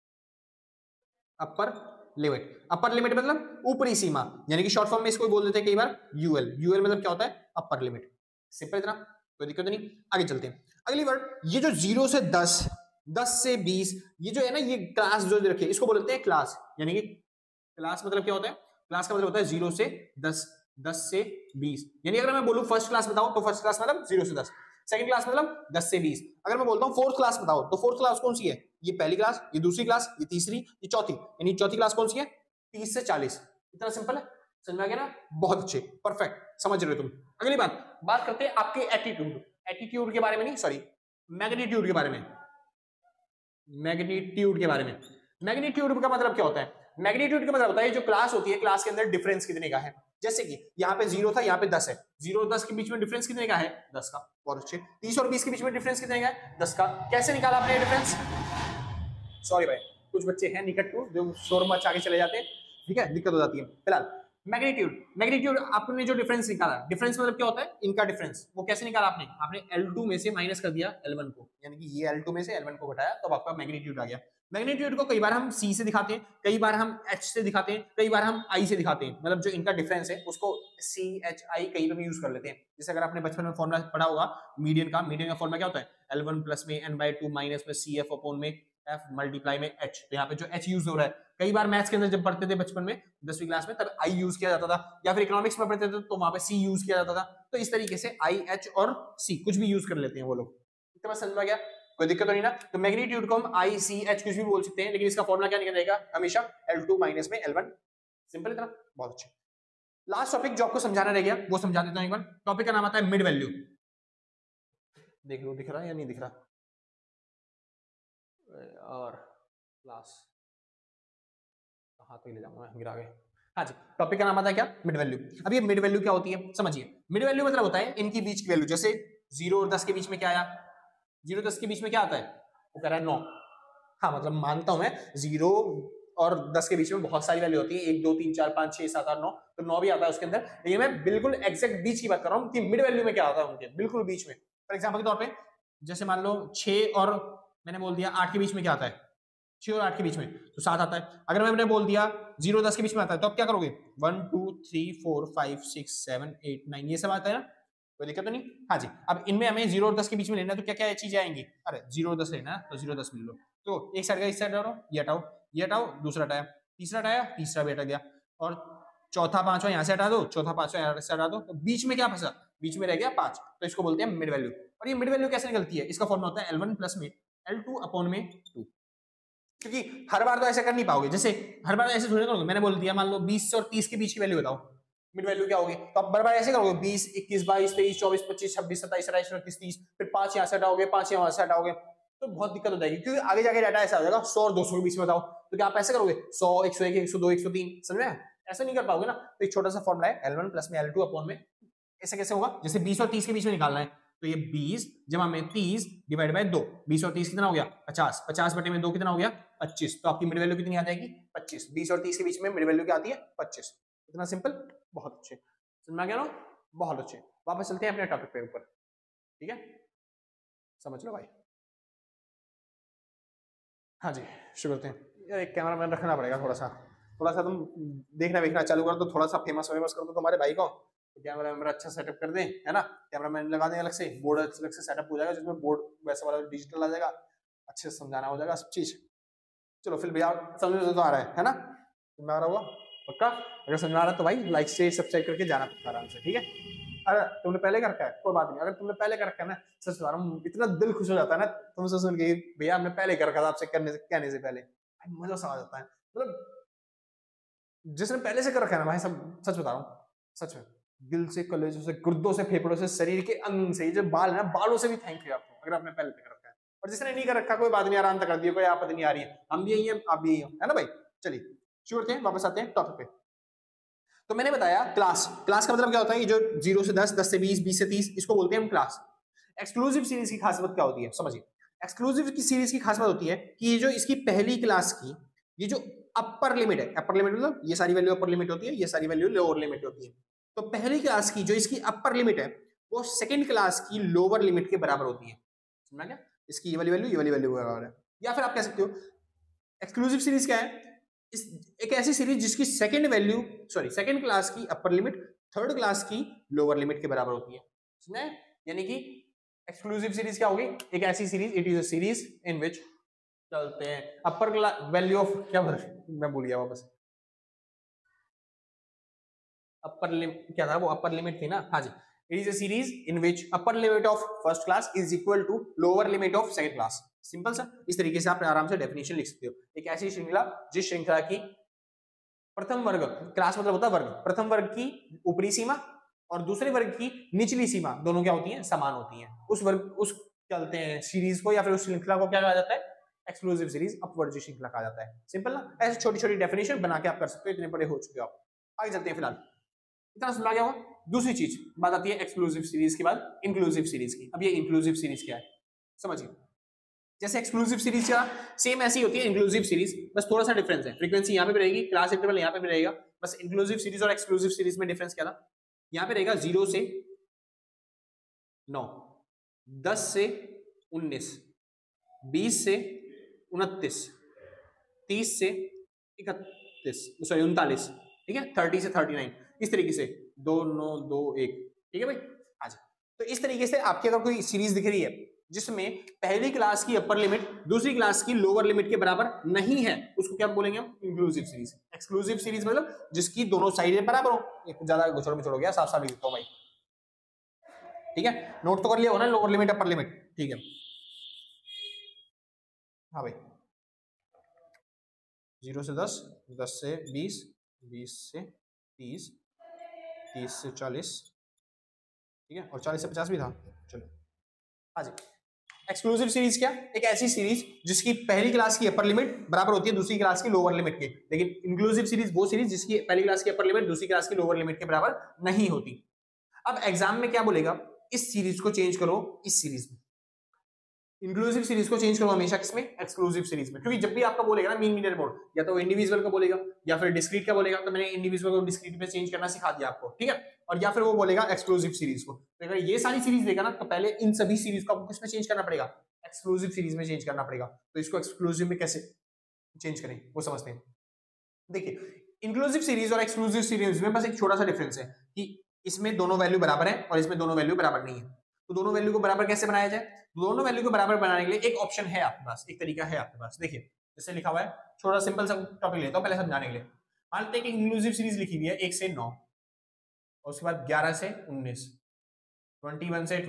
Upper limit. Upper limit मतलब ऊपरी सीमा, यानी कि शॉर्ट फॉर्म में इसको बोल देते हैं कई बार यूएल। यूएल मतलब क्या होता है? Upper limit. सिंपल इतना, कोई दिक्कत नहीं। आगे चलते हैं। अगली वर्ड, ये जो जीरो से दस, दस से बीस, ये जो है ना, ये क्लास जो रखे, इसको बोलते हैं क्लास। यानी कि क्लास मतलब क्या होता है? क्लास का मतलब होता है जीरो से दस, दस से बीस। यानी अगर मैं बोलूं फर्स्ट क्लास बताओ, तो फर्स्ट क्लास मतलब जीरो से दस। सेकंड क्लास मतलब दस से बीस। अगर मैं बोलता हूं फोर्थ क्लास बताओ, तो फोर्थ क्लास कौन सी है? ये पहली क्लास, ये दूसरी क्लास, ये तीसरी, ये चौथी। यानी चौथी क्लास कौन सी है? तीस से चालीस। इतना सिंपल है, समझ में आ गया ना? बहुत अच्छे, परफेक्ट, समझ रहे हो तुम। अगली बात, बात करते हैं आपके एटीट्यूड। एटीट्यूड के बारे में नहीं, सॉरी, मैग्नीट्यूड के बारे में। मैग्नीट्यूड के बारे में। मैग्नीट्यूड का मतलब क्या होता है? मैग्नीट्यूड का मतलब होता है जो क्लास होती है, क्लास के अंदर डिफरेंस कितने का है। जैसे कि यहाँ पे जीरो था, यहाँ पे दस है, जीरो और दस के बीच में डिफरेंस कितने का है? दस का। बहुत अच्छे। तीस और बीस के बीच में डिफरेंस कितने का है? दस का। कैसे निकाला आपने डिफरेंस? सॉरी भाई, कुछ बच्चे हैं निकट जो शोर मचा के चले जाते हैं, ठीक है, दिक्कत हो जाती है। फिलहाल मैग्नीट्यूड, मैग्नीट्यूड आपने जो डिफरेंस निकाला, डिफरेंस मतलब क्या होता है? इनका डिफरेंस। वो कैसे निकाला आपने? आपने एल टू में से माइनस कर दिया एल वन को, यानी कि ये एल टू में से एल वन को घटाया, तो आपका मैग्नीट्यूड आ गया। मैग्नीट्यूड को कई बार हम सी से दिखाते हैं, कई बार हम एच से दिखाते हैं, कई बार हम आई से दिखाते हैं। मतलब जो इनका डिफरेंस है उसको सी, एच, आई कहीं पर भी यूज कर लेते हैं। जैसे अगर आपने बचपन में फॉर्मुला पढ़ा होगा मीडियन का, मीडियन का फॉर्मुला क्या होता है? एल वन प्लस में एन बाई टू माइनस में सी एफ अपॉन में एफ मल्टीप्लाई में एच। तो यहाँ पे जो एच यूज हो रहा है, कई बार मैथ्स के अंदर जब पढ़ते थे बचपन में दसवीं क्लास में, तब आई यूज किया जाता था, या फिर इकोनॉमिक्स में पढ़ते थे तो वहां पे सी यूज किया जाता था। तो इस तरीके से आई, एच और सी कुछ भी यूज कर लेते हैं वो लोग। इतना समझ में गया? कोई दिक्कत तो नहीं ना? तो मैग्नीट्यूड को हम आई, सी, एच कुछ भी बोल सकते हैं, लेकिन इसका फॉर्मुला क्या निकलेगा? हमेशा एल टू माइनस में एल वन। सिंपल इतना, बहुत अच्छे। लास्ट टॉपिक जो आपको समझाना रह गया वो समझा देता हूं एक बार। टॉपिक का नाम आता है मिड वैल्यू। देख लो, दिख रहा है या नहीं दिख रहा? और क्लास हाथ पे ले जाऊंगा गिरा के। हाँ जी, टॉपिक का नाम आता है क्या, मिड वैल्यू। अब ये मिड वैल्यू क्या होती है समझिए। मिड वैल्यू मतलब होता है इनकी बीच की वैल्यू, जैसे जीरो और दस के बीच में क्या आया, जीरो दस के बीच में क्या आता है, वो कह रहा है नौ। हाँ मतलब मानता हूं मैं, जीरो और दस के बीच में बहुत सारी वैल्यू होती है, एक दो तीन चार पाँच छह सात आठ नौ, तो नौ भी आता है उसके अंदर, लेकिन मैं बिल्कुल एग्जैक्ट बीच की बात कर रहा हूँ कि मिड वैल्यू में क्या आता है उनके बिल्कुल बीच में। फॉर एग्जाम्पल के तौर पर जैसे मान लो छह और मैंने बोल दिया आठ के बीच में क्या आता है, छह और आठ के बीच में तो सात आता है। अगर मैंने बोल दिया जीरो दस के बीच में आता है तो आप क्या करोगे, one two three four five six seven eight nine ये सब आता है ना, कोई दिक्कत तो नहीं। हाँ जी, अब इनमें हमें जीरो और दस के बीच में लेना है तो क्या क्या चीजें आएंगी, अरे जीरो और दस लेना है तो जीरो दस मिल लो, तो एक साइड का इस साइड हटाओ, ये हटाओ ये हटाओ, दूसरा हटाया, तीसरा हटाया, तीसरा भी हटा गया, और चौथा पांचवा यहाँ से हटा दो, चौथा पांचवा यहाँ से हटा दो, तो बीच में क्या फंसा, बीच में रह गया पांच, तो इसको बोलते हैं मिड वैल्यू। और ये मिड वैल्यू कैसे निकलती है, इसका फॉर्मूला होता है एल वन प्लस में एल टू अपॉन में टू, क्योंकि हर बार तो ऐसे कर नहीं पाओगे, जैसे हर बार ऐसे थोड़ी करोगे, मैंने बोल दिया मान लो बीस और तीस के बीच की वैल्यू बताओ मिड वैल्यू क्या होगी, तो आप बार बार ऐसे करोगे बीस इक्कीस बाईस तेईस चौबीस पच्चीस छब्बीस सत्ताईस अट्ठाईस उनतीस तीस, फिर पांच यहाँ से हटाओगे पांच यहाँ से हटाओगे, तो बहुत दिक्कत हो जाएगी, क्योंकि आगे जाके डाटा ऐसा हो जाएगा सौ और दो सौ के बीच में बताओ, तो क्या आप ऐसे करोगे सौ एक सौ एक एक सौ दो एक सौ तीन, समझ में ऐसा नहीं कर पाओगे ना। तो एक छोटा सा फॉर्मूला है एल वन प्लस में एल टू अपॉन में, ऐसे कैसे होगा, जैसे बीस और तीस के बीच में निकालना है तो ये बीस जमा में तीस डिवाइड बाय दो, बीस और तीस कितना हो गया पचास, पचास बटे में दो कितना हो गया पच्चीस, तो आपकी मिड वैल्यू कितनी आ जाएगी पच्चीस, बीस और तीस के बीच में मिड वैल्यू क्या आती है पच्चीस। इतना सिंपल, बहुत अच्छे, समझ में आ गया ना, बहुत अच्छे। वापस चलते हैं अपने टॉपिक पे ऊपर, ठीक है समझ लो भाई। हाँ जी शुरू करते हैं। यार एक कैमरा मैन रखना पड़ेगा, थोड़ा सा थोड़ा सा तुम देखना देखना चालू कर दो, थोड़ा सा फेमस फेमस कर दो तुम्हारे भाई को, तो कैमरा मेरा अच्छा सेटअप कर दे, है ना, कैमरा मैन लगा देंगे अलग से, बोर्ड अलग से सेटअप हो जाएगा जिसमें बोर्ड वैसा वाला डिजिटल आ जाएगा, अच्छे से समझाना हो जाएगा सब चीज। चलो फिर भैया समझ में तो आ रहा है है ना, समझ आ रहा होगा पक्का, अगर समझ आ रहा है तो भाई लाइक शेयर सब्सक्राइब करके जाना पड़ता आराम से, ठीक है। अरे तुमने पहले कर रखा है कोई बात नहीं, अगर तुमने पहले कर रखा है ना, सच बता रहा हूँ इतना दिल खुश हो जाता है ना तुमसे सुन के, भैया हमने पहले कर रखा था आपसे करने से कहने से पहले, मजा सा आ जाता है, मतलब जिसने पहले से कर रखा है ना भाई, सब सच बता रहा हूँ, सच में दिल से कलेजों से गुर्दों से फेफड़ों से शरीर के अंग से, जो बाल है ना बालों से भी थैंक यू आपको अगर आपने पहले कर रखा है, और जिसने नहीं कर रखा कोई बात नहीं आराम तक कर दिया, कोई आपत्ति नहीं आ रही है, हम भी यही हैं आप भी यही हो, है ना भाई। चलिए शुरू करते हैं, वापस आते हैं टॉपिक पे। तो मैंने बताया क्लास, क्लास का मतलब क्या होता है, जो जीरो से दस, दस से बीस, बीस से तीस, इसको बोलते हैं हम क्लास। एक्सक्लूसिव सीरीज की खासियत क्या होती है समझिए, एक्सक्लूसिव की सीरीज की खासियत होती है कि ये जो इसकी पहली क्लास की ये जो अपर लिमिट है, अपर लिमिट मतलब ये सारी वैल्यू अपर लिमिट होती है, ये सारी वैल्यू लोअर लिमिट होती है, तो पहली क्लास की जो इसकी अपर लिमिट है वो सेकंड क्लास की लोअर लिमिट के बराबर होती है, समझा क्या, इसकी ये वाली वैल्यू ये वाली वैल्यू बराबर है। या फिर आप कह सकते हो एक्सक्लूसिव सीरीज क्या है, इस एक ऐसी सीरीज जिसकी second value sorry second class की अपर लिमिट थर्ड क्लास की लोअर लिमिट के बराबर होती है, समझे, यानी कि एक्सक्लूसिव सीरीज क्या होगी, एक ऐसी series, it is a series in which चलते हैं अपर क्लास वैल्यू ऑफ क्या मैं भूल गया वापस, अपर लिमिट क्या था वो, अपर लिमिट थी ना, हाँ जी, it is a series in which upper limit of first class is equal to lower limit of second class, simple सा, इस तरीके से आप आराम से डेफिनेशन लिख सकते हो। एक ऐसी श्रृंखला जिस श्रृंखला की प्रथम वर्ग, क्लास मतलब होता है वर्ग, प्रथम वर्ग की ऊपरी सीमा और दूसरे वर्ग की निचली सीमा दोनों क्या होती हैं समान होती हैं, उस वर्ग उस चलते हैं सीरीज को या फिर उस श्रृंखला को क्या कहा जाता है एक्सक्लूसिव सीरीज अपवर्जी श्रृंखला कहा जाता है, सिंपल ना, ऐसे छोटी छोटी डेफिनेशन बना के आप कर सकते हो, इतने बड़े हो चुके हो आप। आगे चलते हैं, फिलहाल इतना समझ गया होगा। दूसरी चीज बात आती है एक्सक्लूसिव सीरीज के बाद इंक्लूसिव सीरीज की। अब ये इंक्लूसिव सीरीज क्या है समझिए, जैसे एक्सक्लूसिव सीरीज का सेम ऐसी होती है इंक्लूसिव सीरीज, बस थोड़ा सा डिफरेंस है, फ्रीक्वेंसी यहाँ पे भी रहेगी, क्लास इंटरवल यहाँ पे भी रहेगा, बस इंक्लूसिव सीरीज और एक्सक्लूसिव सीरीज में डिफरेंस क्या था, यहाँ पे रहेगा जीरो से नौ, दस से उन्नीस, बीस से उनतीस, तीस से इकतीस सॉरी उनतालीस, ठीक है, थर्टी से थर्टी नाइन, इस तरीके से दो नौ दो एक, ठीक है भाई। अच्छा, तो इस तरीके से आपकी अगर कोई सीरीज दिख रही है जिसमें पहली क्लास की अपर लिमिट दूसरी क्लास की लोअर लिमिट के बराबर नहीं है, उसको क्या बोलेंगे हम इंक्लूसिव सीरीज। एक्सक्लूसिव सीरीज मतलब जिसकी दोनों साइड बराबर हो, ज्यादा घुसड़ मुचड़ हो गया, साफ साफ लिख देता हूं भाई, ठीक है, नोट तो कर लिया हो ना, लोअर लिमिट अपर लिमिट, ठीक है। हाँ भाई, जीरो से दस, दस से बीस, बीस से तीस, तीस से चालीस, ठीक है, और चालीस से पचास भी था, चलो हाँ जी। एक्सक्लूसिव सीरीज क्या? एक ऐसी सीरीज जिसकी पहली क्लास की अपर लिमिट बराबर होती है दूसरी क्लास की लोअर लिमिट के, लेकिन इंक्लूसिव सीरीज वो सीरीज जिसकी पहली क्लास की अपर लिमिट दूसरी क्लास की लोअर लिमिट के बराबर नहीं होती। अब एग्जाम में क्या बोलेगा, इस सीरीज को चेंज करो इस सीरीज में, इंक्लूसिव सीरीज को चेंज करो हमेशा किसमें, एक्सक्लूसिव सीरीज में। क्योंकि जब भी आपका बोलेगा ना मीन मीडियन मोड, या तो इंडिविजुअल का बोलेगा या फिर डिस्क्रीट का बोलेगा, तो मैंने इंडिविजुअल को डिस्क्रीट पे चेंज करना सिखा दिया आपको, ठीक है। और या फिर वो बोलेगा एक्सक्लूसिव सीरीज को, तो अगर ये सारी सीरीज देगा ना तो पहले इन सभी सीरीज को आपको किसमें चेंज करना पड़ेगा, एक्सक्लूसिव सीरीज में चेंज करना पड़ेगा। तो इसको एक्सक्लूसिव में कैसे चेंज करें वो समझते हैं। देखिए इंक्लूसिव सीरीज और एक्सक्लूसिव सीरीज में बस एक छोटा सा डिफरेंस है कि इसमें दोनों वैल्यू बराबर है और इसमें दोनों वैल्यू बराबर नहीं है। तो दोनों वैल्यू को बराबर कैसे बनाया जाए, दोनों वैल्यू को बराबर बनाने के लिए एक ऑप्शन है आपके पास, एक तरीका है आपके पास। देखिए जैसे लिखा हुआ है, छोटा सिंपल सा टॉपिक लेता हूं पहले समझाने के लिए। मान लेते हैं कि इंक्लूसिव सीरीज लिखी हुई है एक से नौ, और उसके बाद ग्यारह से उन्नीस, इक्कीस से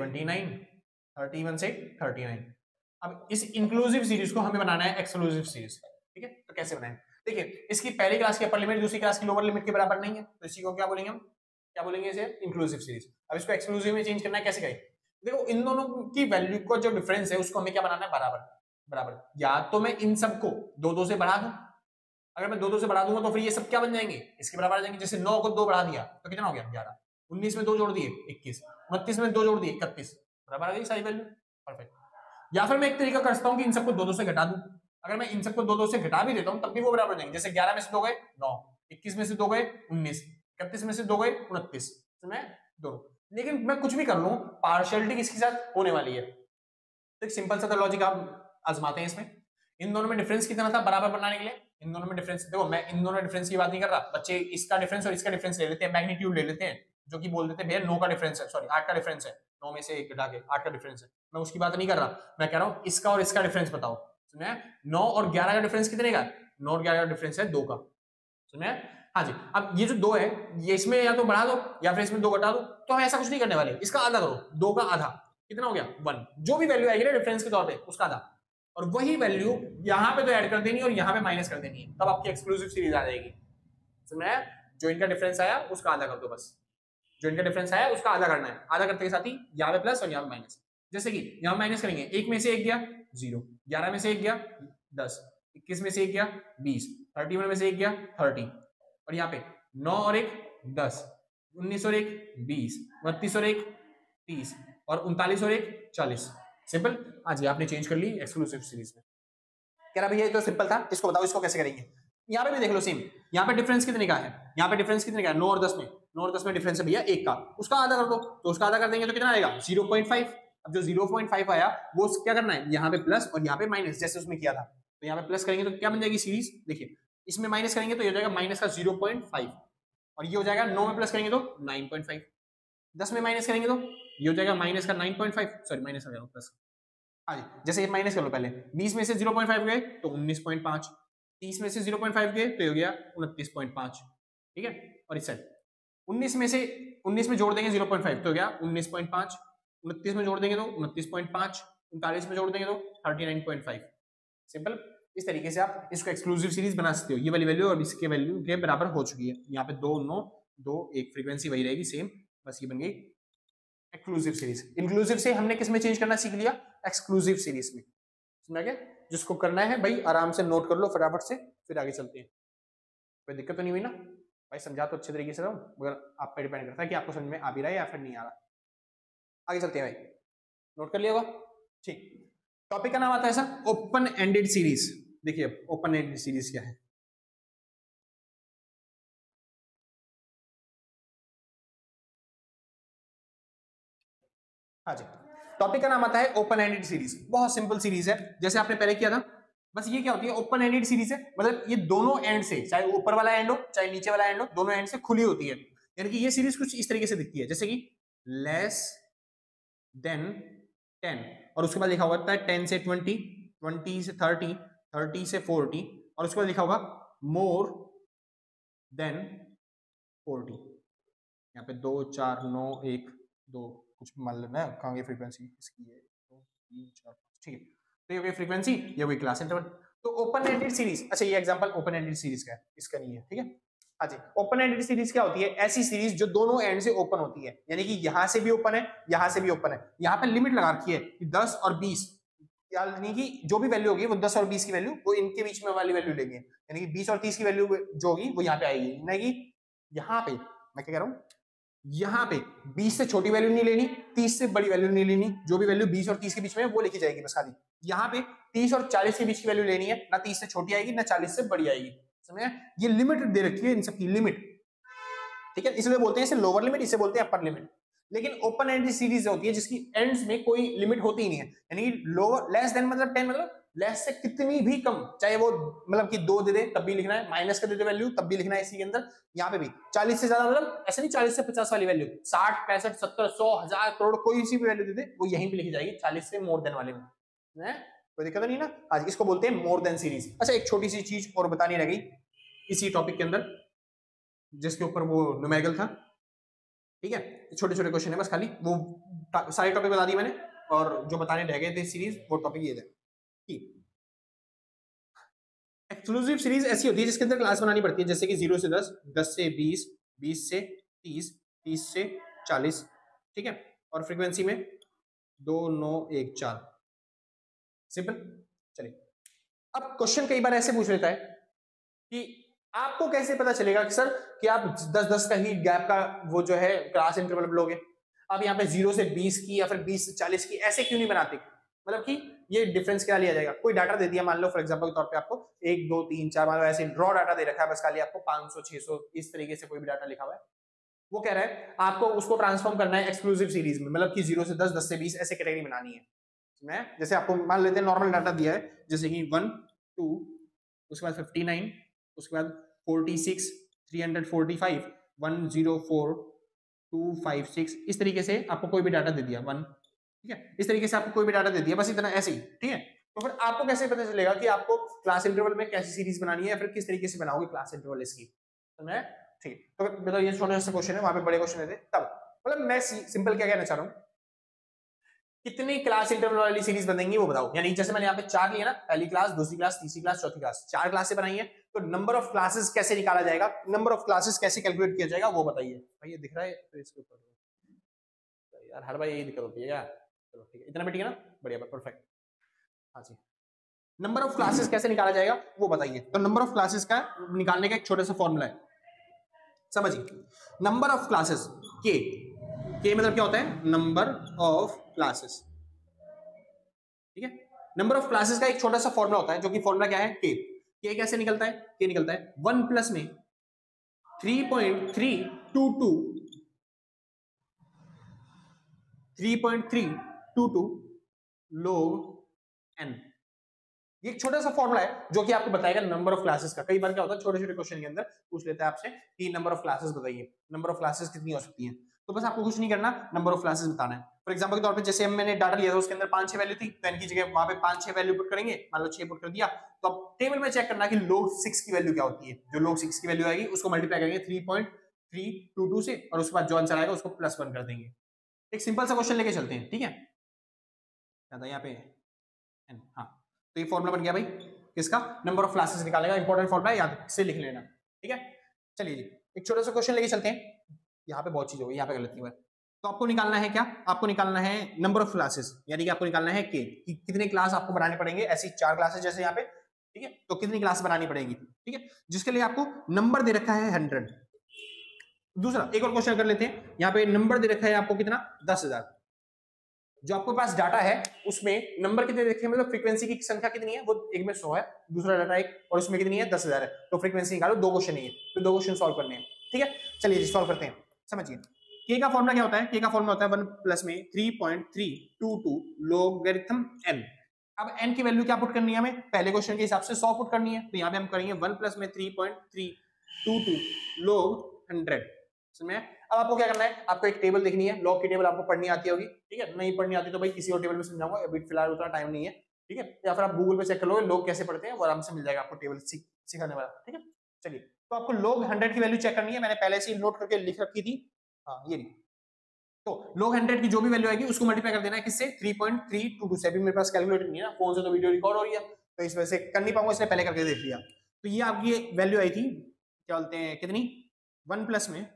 उनतीस, इकतीस से उनतीस। अब इस इंक्लूसिव सीरीज को हमें बनाना है एक्सक्लूसिव सीरीज, ठीक है। तो कैसे बनाएं, देखिए इसकी पहली क्लास की अपर लिमिट दूसरी क्लास की लोअर लिमिट के बराबर नहीं है, तो इसी को क्या बोलेंगे हम, क्या बोलेंगे इसे, इंक्लूसिव सीरीज। अब इसको एक्सक्लूसिव में चेंज करना है, कैसे करें, देखो इन दोनों की वैल्यू का जो डिफरेंस है उसको हमें क्या बनाना है, बराबर बराबर। या तो मैं इन सबको दो दो से बढ़ा दूं, अगर मैं दो दो से बढ़ा दूंगा तो फिर ये सब क्या बन जाएंगे, इसके बराबर आ जाएंगे। जैसे नौ को दो बढ़ा दिया तो कितना हो गया, ग्यारह, उन्नीस में दो जोड़ दिए इक्कीस, उनतीस में दो जोड़ दिए इकतीस, बराबर आ गई सारी वैल्यू, परफेक्ट। या फिर मैं एक तरीका करता हूं कि इन सबको दो दो से घटा दूं, अगर मैं इन सबको दो दो से घटा भी देता हूं तब भी वो बराबर जाएंगे। जैसे ग्यारह में से दो गए नौ, इक्कीस में से दो गए उन्नीस, इकतीस में से दो गए उनतीस, दोनों। लेकिन मैं कुछ भी कर लूं पार्शियलिटी किसके साथ होने वाली है, तो एक सिंपल सा लॉजिक आप आजमाते हैं इसमें। इन दोनों में डिफरेंस कितना था बराबर बनाने के लिए, इन दोनों में डिफरेंस, देखो मैं इन दोनों डिफरेंस की बात नहीं कर रहा, बच्चे इसका डिफरेंस और इसका डिफरेंस ले लेते हैं, मैग्नीट्यूड ले लेते हैं, जो कि बोल देते हैं भैया नौ का डिफरेंस है, सॉरी आठ का डिफरेंस है, नौ में से एक घटा के आठ का डिफरेंस है। मैं उसकी बात नहीं कर रहा, मैं कह रहा हूं इसका और इसका डिफरेंस बताओ। सुनिए नौ और ग्यारह का डिफरेंस कितने का, नौ और ग्यारह का डिफरेंस है दो का। सुनिए हाँ जी, अब ये जो दो है ये इसमें या तो बढ़ा दो या फिर इसमें दो घटा दो, तो हम ऐसा कुछ नहीं करने वाले, इसका आधा करो, दो का आधा कितना हो गया वन, जो भी वैल्यू आएगी ना डिफरेंस के तौर पे उसका आधा, और वही वैल्यू यहाँ पे तो ऐड कर देनी है और यहाँ पे माइनस कर देनी है, तब आपकी एक्सक्लूसिव सीरीज आ जाएगी। समझ आया, जो इनका डिफरेंस आया उसका आधा कर दो, बस जो इनका डिफरेंस आया उसका आधा करना है, आधा करते के साथ ही यहाँ पे प्लस और यहाँ पे माइनस। जैसे कि यहाँ माइनस करेंगे, एक में से एक गया जीरो, ग्यारह में से एक गया दस, इक्कीस में से एक गया बीस, थर्टी वन में से एक गया थर्टी, और यहाँ पे नौ और एक दस, उन्नीस और एक बीस, बत्तीस और एक तीस, और उनतालीस और एक चालीस। सिंपल, आज आपने चेंज कर ली एक्सक्लूसिव सीरीज में। कह रहा भैया ये तो सिंपल था, इसको बताओ इसको कैसे करेंगे। यहाँ पे भी देख लो सेम, यहाँ पे डिफरेंस कितने का है, यहाँ पे डिफरेंस कितने का है, नौ और दस में, नौ और दस में डिफरेंस है भैया एक का, उसका आधा कर दो, तो उसका आधा कर देंगे तो कितना आएगा जीरो पॉइंट फाइव। अब जो जीरो पॉइंट फाइव आया वो क्या करना है, यहाँ पे प्लस और यहाँ पे माइनस, जैसे उसमें किया था। तो यहाँ पे प्लस करेंगे तो क्या बन जाएगी सीरीज, देखिए इसमें माइनस करेंगे तो ये हो जाएगा माइनस का जीरो पॉइंट फाइव, और ये हो जाएगा नौ में प्लस करेंगे तो नाइन पॉइंट फाइव, दस में माइनस करेंगे तो ये हो जाएगा माइनस का nine point five, sorry minus कर जाएगा प्लस। हाँ जी, जैसे ये माइनस कर लो पहले, बीस में से जीरो पॉइंट फाइव गए तो उन्नीस पॉइंट पाँच, तीस में से जीरो पॉइंट फाइव गए तो ये हो गया उनतीस पॉइंट पाँच, ठीक है। और इस साइड उन्नीस में से उन्नीस में जोड़ देंगे जीरो पॉइंट फाइव तो हो गया उन्नीस पॉइंट पाँच, उनतीस में जोड़ देंगे तो उनतीस पॉइंट पाँच, उनतालीस में जोड़ देंगे तो thirty nine point five. Simple, इस तरीके से आप इसको एक्सक्लूसिव सीरीज बना सकते हो। ये वाली वैल्यू और इसके वैल्यू के बराबर हो चुकी है, यहाँ पे दो नौ दो एक, फ्रीक्वेंसी वही रहेगी सेम, बस ये बन गई एक्सक्लूसिव सीरीज। इंक्लूसिव से हमने किस में चेंज करना सीख लिया, एक्सक्लूसिव सीरीज में। समझ गया, जिसको करना है भाई आराम से नोट कर लो फटाफट से, फिर आगे चलते हैं। कोई दिक्कत तो नहीं हुई ना भाई, समझा तो अच्छे तरीके से रहो, मगर आप पे डिपेंड करता है कि आपको समझ में आ भी रहा है या फिर नहीं आ रहा। आगे चलते हैं भाई, नोट कर लिया होगा, ठीक। टॉपिक का नाम आता है ऐसा ओपन एंडेड सीरीज। देखिए ओपन एंडेड सीरीज क्या है, हाँ जी, टॉपिक का नाम आता है ओपन एंडेड सीरीज। बहुत सिंपल सीरीज है, जैसे आपने पहले किया था। बस ये क्या होती है, ओपन एंडेड सीरीज है, मतलब ये दोनों एंड से, चाहे ऊपर वाला एंड हो चाहे नीचे वाला एंड हो, दोनों एंड से खुली होती है। यानी कि ये सीरीज कुछ इस तरीके से दिखती है, जैसे कि लेस देन टेन, और उसके बाद लिखा हुआ होता है टेन से ट्वेंटी, ट्वेंटी से थर्टी, थर्टी से फोर्टी, और उसके बाद लिखा होगा मोर देन फोर्टी। यहाँ पे दो चार नौ एक दो कुछ मान लेना है, कहाँ गई फ्रीक्वेंसी इसकी है, दो तीन चार पाँच, ठीक है। तो ये हो गई फ्रीक्वेंसी, ये हो गई क्लास इंटरवल। तो ओपन एंडेड सीरीज, अच्छा ये एग्जांपल ओपन एंडेड सीरीज का है, इसका नहीं है, ठीक है। हाँ जी, ओपन एंडेड सीरीज क्या होती है, ऐसी सीरीज जो दोनों एंड से ओपन होती है, यानी कि यहां से भी ओपन है यहां से भी ओपन है। यहाँ पे लिमिट लगा रखी है कि दस और बीस, यानी कि जो भी वैल्यू होगी वो दस और बीस की वैल्यू वो इनके बीच में वाली वैल्यू लेंगे, यानी कि बीस और तीस की वैल्यू जो होगी वो यहाँ पे आएगी, यानी कि यहाँ पे मैं क्या कह रहा हूँ, यहाँ पे बीस से छोटी वैल्यू नहीं लेनी, तीस से बड़ी वैल्यू नहीं लेनी, जो भी वैल्यू बीस और तीस के बीच में है वो लिखी जाएगी बस खाली। यहाँ पे तीस और चालीस के बीच की वैल्यू लेनी है, ना तीस से छोटी आएगी ना चालीस से बड़ी आएगी, समझे? ये लिमिट दे रखी है इन सबकी लिमिट, ठीक है, इसलिए बोलते हैं इसे लोअर लिमिट, इसे बोलते हैं अपर लिमिट। लेकिन ओपन एंड सीरीज होती है जिसकी एंड्स में कोई लिमिट होती ही नहीं है, यानी लोअर लेस देन मतलब टेन मतलब लेस से कितनी भी कम, चाहे वो मतलब कि दो दे दे तब भी लिखना है, माइनस कर दे वैल्यू तब भी लिखना है इसी के अंदर। यहाँ पे भी चालीस से ज्यादा मतलब ऐसे नहीं चालीस से पचास वाली वैल्यू, साठ पैंसठ सत्तर सौ हजार करोड़ कोई सी भी वैल्यू दे दे वो यहीं पे लिखी जाएगी चालीस से मोर देन वाले में, कोई दिक्कत नहीं ना। आज इसको बोलते हैं मोर देन सीरीज। अच्छा एक छोटी सी चीज और बतानी रह गई इसी टॉपिक के अंदर जिसके ऊपर वो न्यूमेरिकल था, ठीक है, छोटे छोटे क्वेश्चन है बस खाली, वो सारे टॉपिक बता दिए मैंने और जो बताने रह गए थे सीरीज वो टॉपिक ये थे। एक्सक्लूसिव सीरीज ऐसी होती है जिसके अंदर क्लास बनानी पड़ती है, जैसे कि जीरो से दस, दस से बीस, बीस से तीस, तीस से चालीस, ठीक है, और फ्रीक्वेंसी में दो नौ एक चार, सिंपल। चलिए अब क्वेश्चन कई बार ऐसे पूछ लेता है कि आपको कैसे पता चलेगा कि सर कि आप दस दस का ही गैप का वो जो है क्लास इंटरवल लोगे, आप यहाँ पे जीरो से बीस की या फिर बीस से चालीस की ऐसे क्यों नहीं बनाते, मतलब कि ये डिफरेंस क्या लिया जाएगा। कोई डाटा दे दिया मान लो फॉर एग्जांपल के तौर पे आपको एक दो तीन चार मान लो ऐसे रॉ डाटा दे रखा है बस खाली आपको पाँच सौ छह सौ इस तरीके से कोई भी डाटा लिखा हुआ है, वो कह रहा है आपको उसको ट्रांसफॉर्म करना है एक्सक्लूसिव सीरीज में, मतलब कि जीरो से दस, दस से बीस ऐसे कैटेगरी बनानी है। मैं जैसे आपको मान लेते हैं नॉर्मल डाटा दिया है जैसे कि वन टू उसके बाद फिफ्टी नाइन उसके बाद forty six three hundred forty five one zero four two five six इस तरीके से आपको कोई भी डाटा दे दिया वन, ठीक है, इस तरीके से आपको कोई भी डाटा दे दिया बस इतना ऐसे ही, ठीक है। तो फिर आपको कैसे पता चलेगा कि आपको क्लास इंटरवल में कैसी सीरीज बनानी है या फिर किस तरीके से बनाओगे क्लास इंटरवल इसकी, तो मैं ठीक, तो मतलब ये छोटा सा क्वेश्चन है, वहां पे बड़े क्वेश्चन थे तब, मतलब मैं सिंपल क्या कहना चाह रहा हूँ, कितनी क्लास इंटरवल वाली सीरीज बनेंगी वो बताओ। यानी जैसे मैंने यहाँ पे चार लिया ना, पहली क्लास दूसरी क्लास तीसरी क्लास चौथी क्लास, चार क्लासें बनाई है, तो नंबर ऑफ क्लासेस कैसे निकाला जाएगा, नंबर ऑफ क्लासेस कैसे कैलकुलेट किया जाएगा वो बताइए भाई। ये दिख रहा है तो इसके ऊपर यार हर बार यही दिक्कत होती है यार, चलो ठीक है इतना भी ठीक है ना, बढ़िया परफेक्ट। हाँ जी, नंबर ऑफ क्लासेस कैसे निकाला जाएगा वो बताइए। तो नंबर ऑफ क्लासेस का निकालने का एक छोटा सा फॉर्मूला है, समझिए। नंबर ऑफ क्लासेस के के मतलब क्या होता है, नंबर ऑफ क्लासेस, ठीक है। नंबर ऑफ क्लासेस का एक छोटा सा फॉर्मूला होता है जो कि फॉर्मूला क्या है, के के कैसे निकलता है, के निकलता है वन प्लस में three point three two two three point three two two log n। ये एक छोटा सा फॉर्मूला है जो कि आपको बताएगा नंबर ऑफ क्लासेस का। कई बार क्या होता है छोटे छोटे क्वेश्चन के अंदर पूछ लेता है आपसे कि नंबर ऑफ क्लासेस बताइए, नंबर ऑफ क्लासेस कितनी हो सकती है, तो बस आपको कुछ नहीं करना, नंबर ऑफ क्लासेस बताना है। फॉर एग्जांपल के तौर पे जैसे हम मैंने डाटा लिया था उसके अंदर पांच छह वैल्यू थी, तो इनकी जगह वहां पे पांच छह वैल्यू पुट करेंगे, मान लो छह पुट कर दिया, तो अब टेबल में चेक करना कि log सिक्स की वैल्यू क्या होती है, जो log सिक्स की वैल्यू आएगी उसको मल्टीप्लाई करेंगे three point three two two से और उसके बाद जो आंसर आएगा उसको प्लस वन कर देंगे। एक सिंपल सा क्वेश्चन लेके चलते हैं, ठीक है, यहाँ पे हाँ, तो ये फॉर्मूला बन गया भाई किसका, नंबर ऑफ क्लासेस निकालेगा, इंपॉर्टेंट फॉर्मूला है, याद से लिख लेना, ठीक है। चलिए जी एक छोटा सा क्वेश्चन लेके चलते हैं, यहाँ पे बहुत चीज होगी, यहाँ पे गलत नहीं हुआ। तो आपको निकालना है क्या, आपको निकालना है नंबर ऑफ क्लासेस, यानी कि आपको निकालना है के कि कितने क्लास आपको बनाने पड़ेंगे, ऐसी चार क्लासेस जैसे यहाँ पे, ठीक है, तो कितनी क्लास बनानी पड़ेगी, ठीक है, जिसके लिए आपको नंबर दे रखा है हंड्रेड। दूसरा एक और क्वेश्चन कर लेते हैं, यहाँ पे नंबर दे रखा है आपको कितना, दस हजार। जो आपके पास डाटा है उसमें नंबर कितने देखे, मतलब फ्रीक्वेंसी की संख्या कितनी है, वो एक में सौ है, दूसरा डाटा एक और उसमें कितनी है, दस हजार है, तो फ्रीक्वेंसी निकालो, दो क्वेश्चन है तो दो क्वेश्चन सॉल्व करने हैं, ठीक है। चलिए जी सॉल्व करते हैं, समझिए। के का फॉर्मूला क्या होता है, के का फॉर्मूला होता है वन प्लस में three point three two two logarithm N. अब एन की वैल्यू क्या पुट करनी है हमें, पहले क्वेश्चन के हिसाब से सौ पुट करनी है, तो यहाँ पे हम करेंगे वन प्लस में three point three two two log hundred. समझ में? अब आपको क्या करना है, आपको एक टेबल देखनी है, लॉग की टेबल आपको पढ़नी आती होगी, ठीक है, नहीं पढ़नी आती तो भाई किसी और टेबल में समझाऊंगा, अभी फिलहाल उतना टाइम नहीं है, ठीक है, या फिर आप गूगल पे चेक कर लो लोग कैसे पढ़ते हैं, वो आराम से मिल जाएगा आपको टेबल सिखाने वाला, ठीक है। चलिए तो आपको लोग हंड्रेड की वैल्यू चेक करनी है, मैंने पहले से ही नोट करके लिख रखी थी, हाँ ये नहीं, तो लोग हंड्रेड की जो भी वैल्यू आएगी उसको मल्टीप्लाई कर देना है किससे, three point three two two से। अभी मेरे पास कैलकुलेटर नहीं है ना, फोन से तो वीडियो रिकॉर्ड हो रही है तो इस वजह से कर नहीं पाऊंगा, इसलिए पहले करके देख लिया। तो ये आपकी वैल्यू आई थी, क्या बोलते हैं, कितनी, वन प्लस में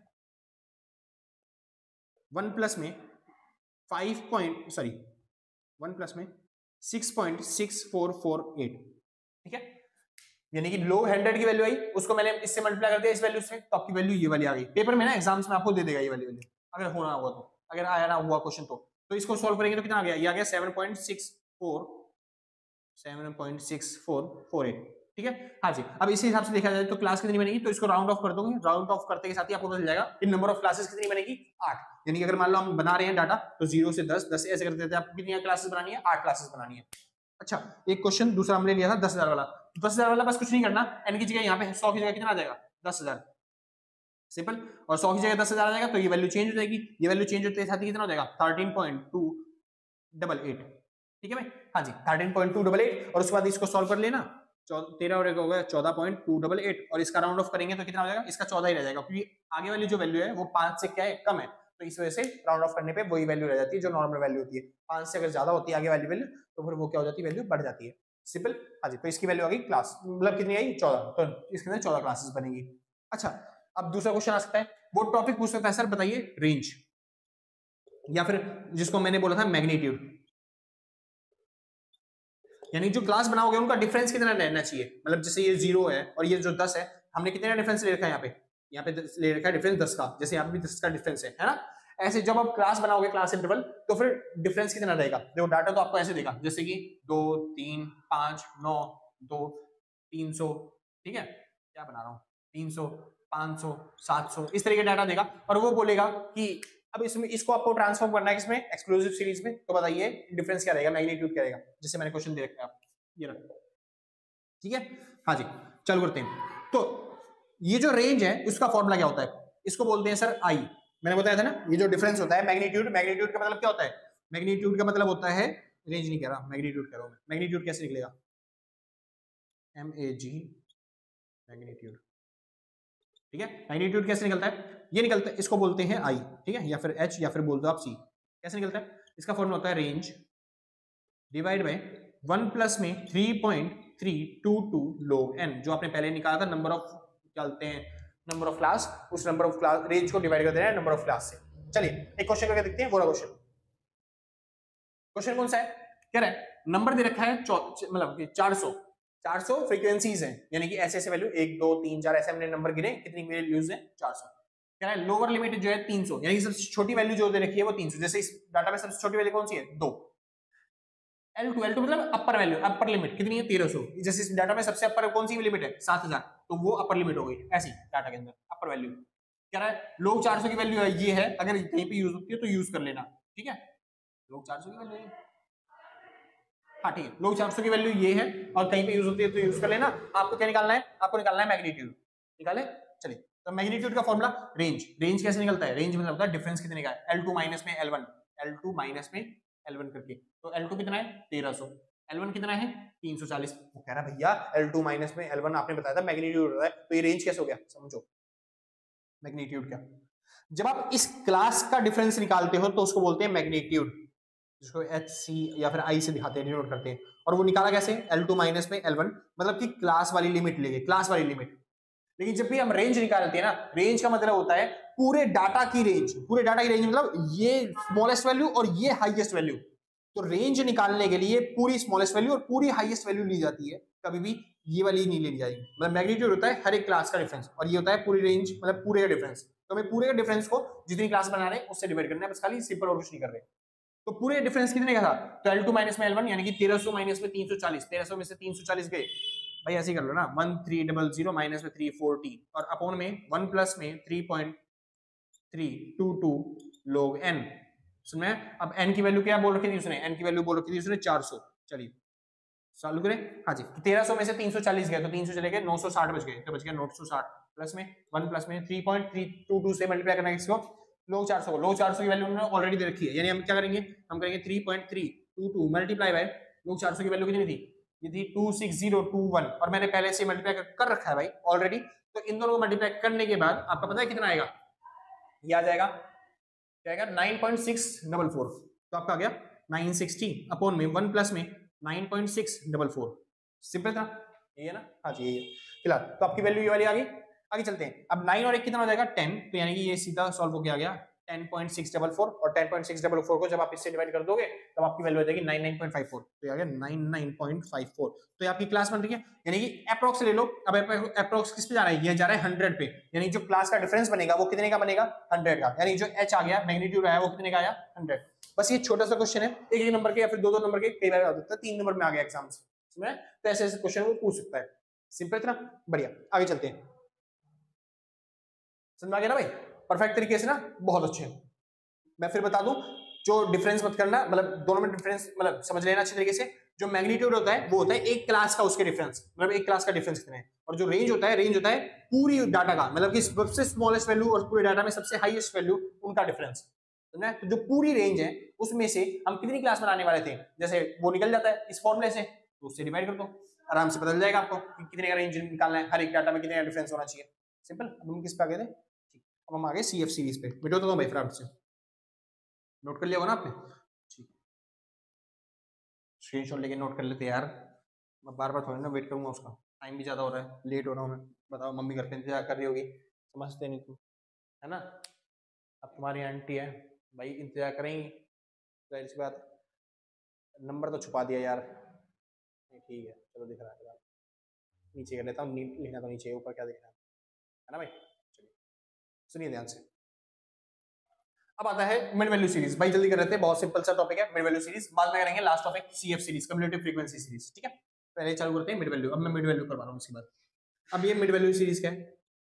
वन प्लस में five point sorry one plus में six point six four four eight, ठीक है, यानी कि लो हंड्रेड की वैल्यू आई, उसको मैंने इससे मल्टीप्लाई कर दिया इस वैल्यू से, तो आपकी वैल्यू ये वाली आ गई। पेपर में ना एग्जाम्स में आपको दे देगा ये वाली वैल्यू, अगर होना हुआ तो, अगर आया ना हुआ क्वेश्चन तो तो इसको सॉल्व करेंगे तो कितना आ गया, ये आ गया seven point six four seven point six four four eight, ठीक है। हाँ जी, अब इसी हिसाब से देखा जाए तो क्लास कितनी बनेगी, तो इसको राउंड ऑफ कर दोगे, राउंड ऑफ करते के साथ ही आपको पता चल जाएगा कि नंबर ऑफ क्लासेस कितनी बनेगी, आठ। यानी कि अगर मान लो हम बना रहे हैं डाटा तो जीरो से दस, दस से ऐसे करते थे, आपको कितनी क्लासेस बनानी है, आठ क्लासेस बनानी है। अच्छा, एक क्वेश्चन दूसरा हमने लिया था दस हजार वाला, दस हजार वाला बस कुछ नहीं करना, एन की जगह यहाँ पे सौ की जगह कितना आ जाएगा, दस हजार, सिंपल, और सौ की जगह दस हजार आ जाएगा, तो ये वैल्यू चेंज हो जाएगी, ये वैल्यू चेंज होते साथ ही कितना हो जाएगा, thirteen point two double eight, ठीक है भाई। हाँ जी, thirteen point two double eight, और उसके बाद इसको सॉल्व कर लेना, तेरह और एक हो गया चौदह पॉइंट टू डबल एट, और इसका राउंड ऑफ करेंगे तो कितना हो जाएगा, इसका चौदह ही रह जाएगा, क्योंकि आगे वाली जो वैल्यू है वो पांच से क्या है, कम है, तो इस वजह से राउंड ऑफ करने पे वही वैल्यू रह जाती है जो नॉर्मल वैल्यू होती है। पांच से अगर ज्यादा होती है आगे वाली वैल्यू तो फिर वो क्या हो जाती है, वैल्यू बढ़ जाती है, सिंपल। हाँ जी, तो इसकी वैल्यू आ गई क्लास, मतलब कितनी आई, चौदह, तो इसके अंदर चौदह क्लासेस बनेगी। अच्छा, अब दूसरा क्वेश्चन आ सकता है, वो टॉपिक पूछ सकता है सर बताइए रेंज, या फिर जिसको मैंने बोला था मैग्नीट्यूड, यानी जो क्लास बनाओगे उनका डिफरेंस कितना रहना चाहिए, मतलब जैसे ये जीरो है और ये जो दस है, हमने कितना डिफरेंस ले रखा है यहाँ पे, यहाँ पे ले रखा है डिफरेंस दस का, जैसे यहाँ पे भी दस का डिफरेंस है, है ना। ऐसे जब आप क्लास बनाओगे क्लास इंटरवल, तो फिर डिफरेंस कितना रहेगा, देखो डाटा तो आपको ऐसे देगा, जैसे कि दो तीन पांच नौ दो तीन सौ, ठीक है, क्या बना रहा हूँ, तीन सौ पांच सौ सात सौ, इस तरीके डाटा देगा, और वो बोलेगा कि अब इसमें इसको आपको ट्रांसफॉर्म करना है किसमें, एक्सक्लूसिव सीरीज में, तो बताइए डिफरेंस क्या रहेगा, मैग्नीट्यूड क्या रहेगा, जैसे मैंने क्वेश्चन दे रखा है आपको, ये रखो, ठीक है। हाँ जी, चालू करते हैं। तो ये जो रेंज है उसका फॉर्मूला क्या होता है, इसको बोलते हैं सर आई, मैंने बताया था ना, ये जो डिफरेंस होता है मैग्नीट्यूड, मैग्नीट्यूड का मतलब क्या होता है, मैग्नीट्यूड का मतलब होता है, रेंज नहीं कह रहा, मैग्नीट्यूड कह रहा हूं मैं, मैग्नीट्यूड कैसे निकलेगा, एम ए जी मैग्नीट्यूड, ठीक है, मैग्नीट्यूड कैसे निकलता है, ये निकलता है, इसको बोलते हैं आई, ठीक है, या फिर एच, या फिर बोल दो आप सी। कैसे निकलता है, इसका फॉर्मूला होता है range divide by one plus में three point three two two log n, जो आपने पहले निकाला था नंबर ऑफ, चलते हैं नंबर ऑफ क्लास, उस नंबर ऑफ क्लास रेंज को डिवाइड कर देना है नंबर ऑफ क्लास से। चलिए एक क्वेश्चन करके देखते हैं, बोला क्वेश्चन, क्वेश्चन कौन सा है, कह रहा है नंबर दे रखा है मतलब चार सौ, चार सौ फ्रीक्वेंसीज हैं, यानी कि ऐसे ऐसे वैल्यू एक दो तीन चार ऐसे हमने नंबर गिने, कितनी वैल्यूज हैं, चार सौ। कह रहा है लोअर लिमिट जो है तीन सौ, यानी कि सबसे छोटी वैल्यू जो दे रखी है वो तीन सौ, जैसे इस डाटा में सबसे छोटी वैल्यू कौन सी है, दो। एल टू, एल टू मतलब अपर वैल्यू, अपर लिमिट कितनी है, तेरह सौ, जैसे इस डाटा में सबसे अपर कौन सी लिमिट है, सात हजार, तो वो अपर लिमिट हो गई, ऐसी डाटा के अंदर अपर वैल्यू। कह रहा है लोग चार सौ की वैल्यू है, ये है, अगर कहीं पे यूज होती है तो यूज कर लेना, ठीक है, लोग चार सौ की वैल्यू है, हाँ ठीक है, लोग चार सौ की वैल्यू ये है और कहीं पे यूज होती है तो यूज कर लेना। आपको क्या निकालना है, आपको निकालना है मैग्नीट्यूड, निकाले, चलिए। तो मैग्नीट्यूड का फॉर्मूला रेंज, रेंज कैसे निकलता है, रेंज मतलब होता है डिफरेंस कितने का है, एल टू माइनस में L one, L two minus में एल वन करके, तो एल टू कितना है तेरह सौ, एल वन कितना है तीन सौ चालीस। वो कह रहा है भैया एल टू माइनस में एल वन आपने बताया था मैग्नीट्यूड होता है, तो ये रेंज कैसे हो गया, समझो मैग्नीट्यूड क्या, जब आप इस क्लास का डिफरेंस निकालते हो तो उसको बोलते हैं मैग्नीट्यूड, जिसको एच सी या फिर आई से दिखाते हैं, डिनोट करते हैं। और वो निकाला कैसे, एल टू माइनस में एल वन, मतलब कि क्लास वाली लिमिट लेंगे, क्लास वाली लिमिट। लेकिन जब भी हम रेंज निकालते हैं ना, रेंज का मतलब होता है पूरे डाटा की रेंज, पूरे डाटा की रेंज मतलब ये स्मॉलेस्ट वैल्यू और ये हाईएस्ट वैल्यू। तो रेंज निकालने के लिए पूरी स्मॉलेस्ट वैल्यू और पूरी हाईएस्ट वैल्यू ली जाती है, कभी भी ये वाली नहीं ली जाएगी। मतलब मैग्नीट्यूड होता है हर एक क्लास का डिफरेंस, और ये होता है पूरी रेंज मतलब पूरे का डिफरेंस। तो हमें पूरे का डिफरेंस को जितनी क्लास बना रहे हैं उससे डिवाइड करना है, बस खाली सिंपल और कुछ नहीं कर रहे। तो पूरे डिफरेंस कितने का था, तो एल टू माइनस में एल वन, यानी कि तेरह सौ माइनस में तीन सौ चालीस, तेरह सौ में से तीन सौ चालीस गए भाई, ऐसे ही कर लो ना, one three double zero minus में थ्री फोर्टी, और अपॉन में वन प्लस में three point three two two log n। सुन में अब n की वैल्यू क्या बोल रखी थी उसने, n की वैल्यू बोल रखी थी उसने चार सौ। चलिए चालू करें, हाँ जी, तेरह सौ में से तीन सौ चालीस गए तो तीन सौ चले गए, नौ सौ साठ बच गए, तो बच गया नौ सौ साठ, प्लस में वन प्लस में three point three two two से मल्टीप्लाई करना है किसको, लोग चार सौ, लोग चार सौ की वैल्यू उन्होंने ऑलरेडी दे रखी है, यानी हम क्या करेंगे, हम करेंगे three point three two two multiply by log चार सौ की वैल्यू कितनी थी, ये थी two six zero two one, और मैंने पहले से मल्टीप्लाई कर रखा है भाई ऑलरेडी। तो इन दोनों को मल्टीप्लाई करने के बाद आपका पता है कितना आएगा, ये आ जाएगा क्या आएगा nine point six double four, तो आपका आ गया नाइन सिक्सटी अपॉन में वन प्लस में nine point six double four. Simple था, ये है ना, हाँ जी, ये फिलहाल तो आपकी वैल्यू ये वाली आ गई। आगे चलते हैं, अब नाइन और एक कितना हो जाएगा टेन, तो यानी कि ये सीधा सॉल्व होकर आ गया ten point six double four और ten point six double four को जब आप इससे डिवाइड कर दोगे तब आपकी वैल्यू आ जाएगी nine nine point five four. तो ये आ गया nine nine point five four. तो ये आपकी क्लास बन रही है, यानी कि अप्रोक्स ले लो। अब अप्रोक्स किस पे जा रहा है, ये जा रहा है हंड्रेड पे, यानी जो क्लास का डिफरेंस बनेगा वो कितने का बनेगा, हंड्रेड का, यानी जो एच आ गया मैग्नीट्यूड आया वो कितने का आया, हंड्रेड। बस ये छोटा सा क्वेश्चन है, एक एक नंबर के या फिर दो दो नंबर के, कई बार आ जाता है तीन नंबर में आ गया एग्जाम में, तो ऐसे ऐसे क्वेश्चन वो पूछ सकता है। सिंपल इतना बढ़िया, आगे चलते हैं। समझ में आ गया ना भाई, परफेक्ट तरीके से ना, बहुत अच्छे। मैं फिर बता दूं, जो डिफरेंस मत करना, मतलब दोनों में डिफरेंस मतलब समझ लेना अच्छे तरीके से। जो मैग्नीट्यूड होता है वो होता है एक क्लास का उसके डिफरेंस, मतलब एक क्लास का डिफरेंस कितना है, और जो रेंज होता है, रेंज होता है पूरी डाटा का, मतलब कि सबसे स्मॉलेस्ट वैल्यू और पूरे डाटा में सबसे हाईएस्ट वैल्यू, उनका डिफरेंस। समझा? तो जो पूरी रेंज है उसमें से हम कितनी क्लास बनाने वाले थे, जैसे वो निकल जाता है इस फॉर्मूले से, तो उससे डिवाइड कर दो, आराम से पता चल जाएगा आपको कि कितने का रेंज निकालना है, हर एक डाटा में कितने का डिफरेंस होना चाहिए। सिंपल। अब हम किस पे आ गए थे, अब हम आ गए सीएफ सीरीज पे। वीडियो तो दो भाई फ्रेंड से नोट कर लिया होगा ना आपने, ठीक, स्क्रीनशॉट लेके नोट कर लेते यार, मैं बार बार थोड़ी ना वेट करूंगा उसका, टाइम भी ज्यादा हो रहा है, लेट हो रहा हूँ मैं। बताओ, मम्मी घर पे इंतजार कर रही होगी, समझते नहीं तुम, है ना, अब तुम्हारी आंटी है भाई, इंतजार करेंगी, जाहिर सी बात। नंबर तो छुपा दिया यार, ठीक है चलो दिख रहा है, नीचे कर लेता हूँ, लिखना तो नीचे, ऊपर क्या दिख रहा है ना भाई। चलिए सुनिए ध्यान से। अब आता है मिड वैल्यू सीरीज, भाई जल्दी कर लेते हैं, बहुत सिंपल सा टॉपिक है मिड वैल्यू सीरीज, बाद में करेंगे last topic CF series, cumulative frequency series, ठीक है। पहले चालू करते हैं मिड वैल्यू, अब मैं मिड वैल्यू करवा रहा हूँ इसके बाद। अब ये मिड वैल्यू सीरीज क्या है,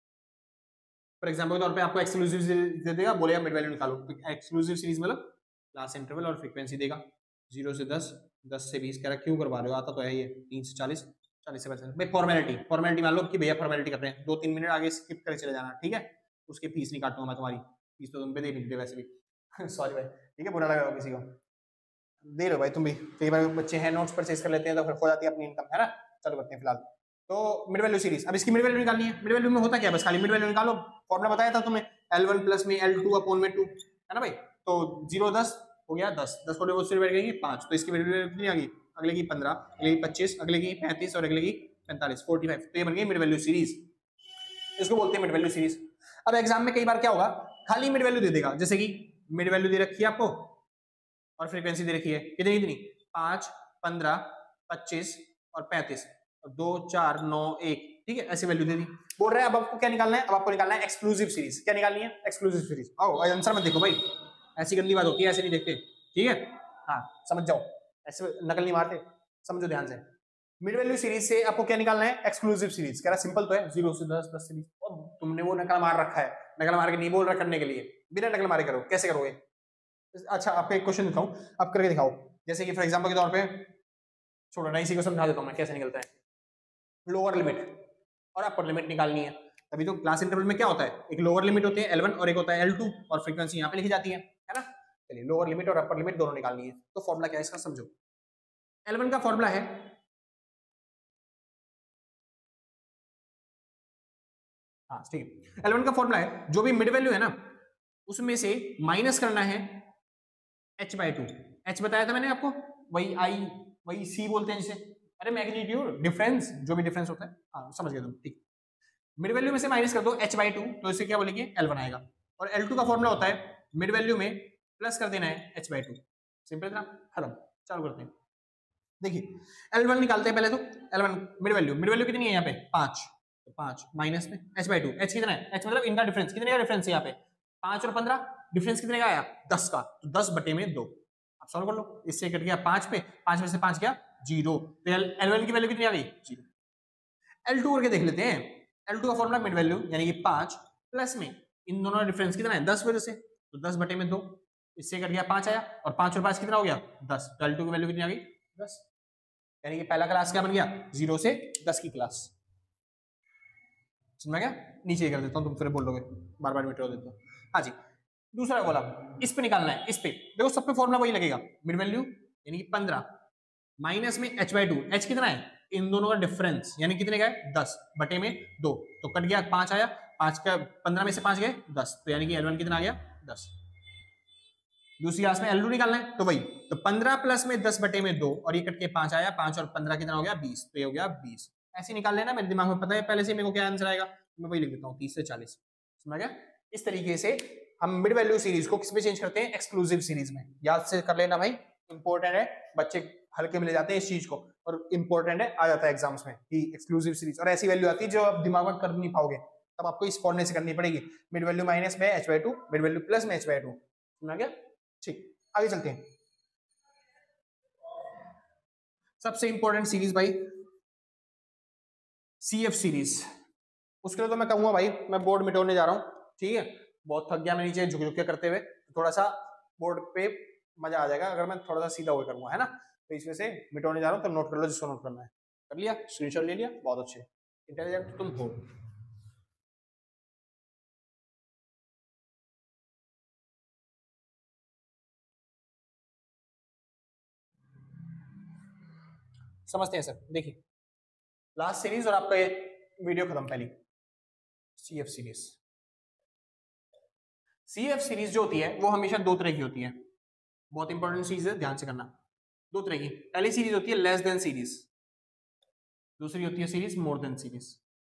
फॉर एग्जांपल के तौर पे आपको एक्सक्लूसिव सीरीज दे देगा, बोलेगा मिड वैल्यू निकालो, तो एक्सक्लूसिव सीरीज मतलब लास्ट इंटरवल और फ्रीक्वेंसी देगा, जीरो से दस, दस से बीस, कह रहा क्यों करवा रहे हो, आता तो है ये, तीन से चालीस, चालीस से पचास, भाई फॉर्मेलिटी, फॉर्मेलिटी मान लो कि भैया फॉर्मेलिटी कर रहे हैं, दो तीन मिनट आगे स्किप करके चले जाना, ठीक है, उसके फीस नहीं काटूंगा मैं तुम्हारी, फीस तो तुम पे दे नहीं वैसे भी सॉरी भाई, ठीक है, बुरा लगा हो किसी को, दे लो भाई तुम भी, कई बार बच्चे हैं नोट्स परचेज कर लेते हैं तो फिर हो जाती है अपनी इनकम, है ना। चालू करते हैं फिलहाल, तो मिड वैल्यू सीरीज, अब इसकी मिड वैल्यू निकालनी है। मिड वैल्यू में होता क्या है, बस खाली मिड वैल्यू निकालो, फॉर्मूला बताया था तुम्हें, एल वन प्लस में एल टू अपॉन में टू, है ना भाई। तो जीरो दस हो गया, दस दस को डिवाइड डिवाइड करेंगे पाँच, तो इसकी मिड वैल्यू कितनी आ गई, अगले की पंद्रह, अगले की पच्चीस, अगले की पैंतीस और अगले की पैंतालीस, फोर्टी फाइव, तो ये बन गई मिड वैल्यू सीरीज, इसको बोलते हैं मिड वैल्यू सीरीज। अब एग्जाम में कई बार क्या होगा, खाली मिड वैल्यू दे देगा, जैसे कि मिड वैल्यू दे रखी है आपको और फ्रीक्वेंसी दे रखी है, कितनी कितनी, पांच, पंद्रह, पच्चीस और पैंतीस, और दो, चार, नौ, एक, ठीक है, ऐसी वैल्यू दे दी। बोल रहे हैं अब आपको क्या निकालना है, अब आपको निकालना है एक्सक्लूसिव सीरीज। क्या निकालनी है, एक्सक्लूसिव सीरीज। आओ आंसर मत देखो भाई, ऐसी गंदी बात होती है, ऐसे नहीं देखते, ठीक है, हाँ समझ जाओ, ऐसे नकल नहीं मारते, समझो ध्यान से। मिड वैल्यू सीरीज से आपको क्या निकालना है, एक्सक्लूसिव सीरीज। कह रहा सिंपल तो है, जीरो से दस, दस से बीस, और तुमने वो नकल मार रखा है, नकल मार के नहीं बोल रहा करने के लिए, बिना नकल मारे करो, कैसे करोगे। अच्छा आपको एक क्वेश्चन दिखाऊं, आप करके दिखाओ, जैसे कि फॉर एग्जांपल के तौर पे, छोड़ो ना, इसी को समझा देता हूं मैं कैसे निकलता है। लोअर लिमिट और अपर लिमिट निकालनी है, तभी तो क्लास इंटरवल में क्या होता है, एक लोअर लिमिट होती है एल वन और एक होता है एल टू, और फ्रीक्वेंसी यहाँ पे लिखी जाती है, है ना। चलिए लोअर लिमिट और अपर लिमिट दोनों निकालनी है, तो फॉर्मूला क्या है इसका समझो। एल वन का फॉर्मूला है, हाँ ठीक है, एल वन का फॉर्मूला है, जो भी मिड वैल्यू है ना उसमें से माइनस करना है एच बाई टू। एच बताया था मैंने आपको, वही आई, वही सी बोलते हैं जिसे, अरे मैग्नीट्यूड डिफरेंस, जो भी डिफरेंस होता है, हाँ समझ गए तुम, ठीक। मिड वैल्यू में से माइनस कर दो एच बाई टू, तो इसे क्या बोलेंगे, एल वन आएगा। और एल टू का फॉर्मूला होता है मिड वैल्यू में प्लस कर देना है एच बाई टू, सिंपल इतना, खत्म। चालू करते हैं, देखिए एल वन निकालते हैं पहले, तो L one mid value, mid value कितनी है यहाँ पे, पांच, तो पांच माइनस में एच बाई टू, एच कितना है, एच मतलब इनका डिफरेंस, कितने का डिफरेंस है यहाँ पे, पांच और पंद्रह, डिफरेंस कितने का आया, दस का, तो दस बटे में दो। आप सॉल्व कर लो, इससे कट गया पांच पे, पांच में से पांच गया जीरो, तो एल वन की वैल्यू कितनी आ गई, जीरो। एल टू करके देख लेते हैं, एल टू का फॉर्मूला मिड वैल्यू यानी कि पांच प्लस में इन दोनों डिफरेंस कितना है, दस वजह से, तो दस बटे में दो, इससे कट गया पांच आया, और पांच और पांच कितना हो गया, दस, तो एल टू की वैल्यू कितनी आ गई, दस, यानी कि पहला क्लास क्या बन गया, जीरो से दस की क्लास। समझ में गया, नीचे कर देता हूं, तुम फिर बोलोगे बार बार मीटर देता हूं। हाँ जी, दूसरा कॉलम इस पे निकालना है, इस पे देखो सब पे फॉर्मूला वही लगेगा, मिड वैल्यू यानी कि पंद्रह माइनस में एच बाई टू, एच कितना है, इन दोनों का डिफरेंस यानी कितने का है, दस बटे में दो, तो कट गया पांच आया, पांच का पंद्रह में से पांच गए दस, तो यानी कि एल वन कितना आ गया, दस। दूसरी क्लास में एल टू निकालना है, तो वही, तो पंद्रह प्लस में दस बटे में दो, और ये कट के पांच आया, पांच और पंद्रह कितना हो गया, बीस, तो ये हो गया बीस। ऐसे निकाल लेना, मेरे दिमाग में पता है पहले से मेरे को क्या आंसर आएगा, मैं वही लिख देता हूँ, तीस से चालीस। समझ गया, इस तरीके से हम मिड वैल्यू सीरीज को किस में चेंज करते हैं, एक्सक्लूसिव सीरीज में। याद से कर लेना भाई, इंपॉर्टेंट है, बच्चे हल्के में ले जाते हैं इस चीज को, और इंपॉर्टेंट है, आ जाता है एग्जाम्स में कि एक्सक्लूसिव सीरीज। और ऐसी वैल्यू आती है जो आप दिमाग में कर नहीं पाओगे, तब आपको इस फॉर्मूले से करनी पड़ेगी, मिड वैल्यू माइनस में H by two, mid value plus में एच बाई टू। समझ गया? ठीक, आगे चलते हैं। सबसे इंपॉर्टेंट सीरीज भाई सी एफ सीरीज। उसके लिए तो मैं कहूंगा भाई मैं बोर्ड मिटाने जा रहा हूँ, ठीक है, बहुत थक गया मैं नीचे झुक झुक के करते हुए, थोड़ा सा बोर्ड पे मजा आ जाएगा अगर मैं थोड़ा सा सीधा हुए करूंगा, है ना। तो इस वजह से मिटाने जा रहा हूँ, तो नोट कर लो जिसको नोट करना है। कर लिया, स्क्रीनशॉट ले लिया, बहुत अच्छे, इंटेलिजेंट तुम हो। समझते हैं सर, देखिए लास्ट सीरीज और आपका ये वीडियो खत्म पहली C F series. C F series जो होती है वो हमेशा दो तरह की होती है, बहुत इंपॉर्टेंट चीज है, ध्यान से करना। दो तरह की, पहली सीरीज होती है लेस देन सीरीज, दूसरी होती है series more than series.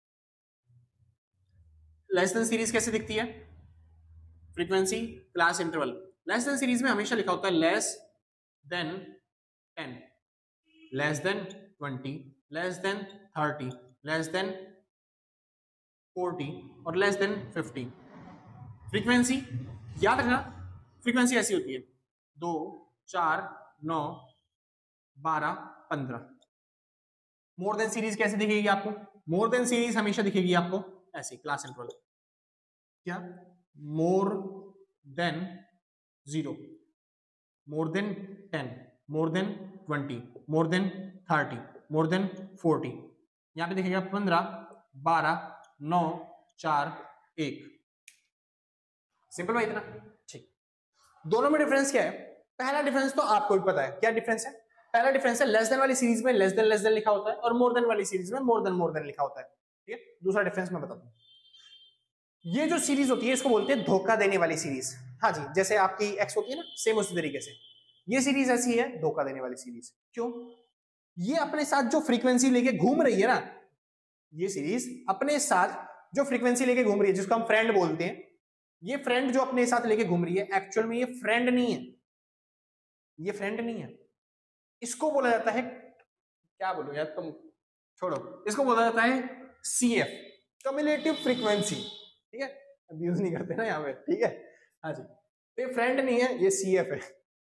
Less than series कैसे दिखती है, frequency class interval. Less than series में हमेशा लिखा होता है less than ten, less than twenty, less than thirty, less than forty और लेस देन फिफ्टी। फ्रीक्वेंसी याद रखना, फ्रीक्वेंसी ऐसी होती है दो, चार, नौ, बारह, पंद्रह। मोर देन सीरीज कैसे दिखेगी आपको, मोर देन सीरीज हमेशा दिखेगी आपको ऐसे क्लास इंटरवल, क्या, more than zero, more than ten, more than twenty, more than thirty, more than forty. यहां पे दिखेगा पंद्रह, बारह, नौ, चार, एक। सिंपल भाई इतना, ठीक। दोनों में डिफरेंस क्या है, पहला डिफरेंस तो आपको भी पता है, क्या डिफरेंस है, पहला डिफरेंस है लेस देन वाली सीरीज में लेस देन लेस देन लिखा होता है और मोर देन वाली सीरीज में मोर देन मोर देन लिखा होता है, ठीक है। दूसरा डिफरेंस मैं बताता हूं, ये जो सीरीज होती है इसको बोलते हैं धोखा देने वाली सीरीज। हाँ जी, जैसे आपकी एक्स होती है ना, सेम उसी तरीके से ये सीरीज ऐसी है धोखा देने वाली सीरीज। क्यों, ये अपने साथ जो फ्रीक्वेंसी लेके घूम रही है ना, ये सीरीज अपने साथ जो फ्रीक्वेंसी लेके घूम रही है जिसको हम फ्रेंड बोलते हैं, ये फ्रेंड जो अपने साथ लेके घूम रही है एक्चुअल में ये फ्रेंड नहीं है, ये फ्रेंड नहीं है, इसको बोला जाता है, क्या बोलूं यार तुम छोड़ो, इसको बोला जाता है सी एफ, कम्युलेटिव फ्रीक्वेंसी, ठीक है, अब्यूज नहीं करते ना यहाँ पे, ठीक है। हाँ जी, तो ये फ्रेंड नहीं है, ये सी एफ है,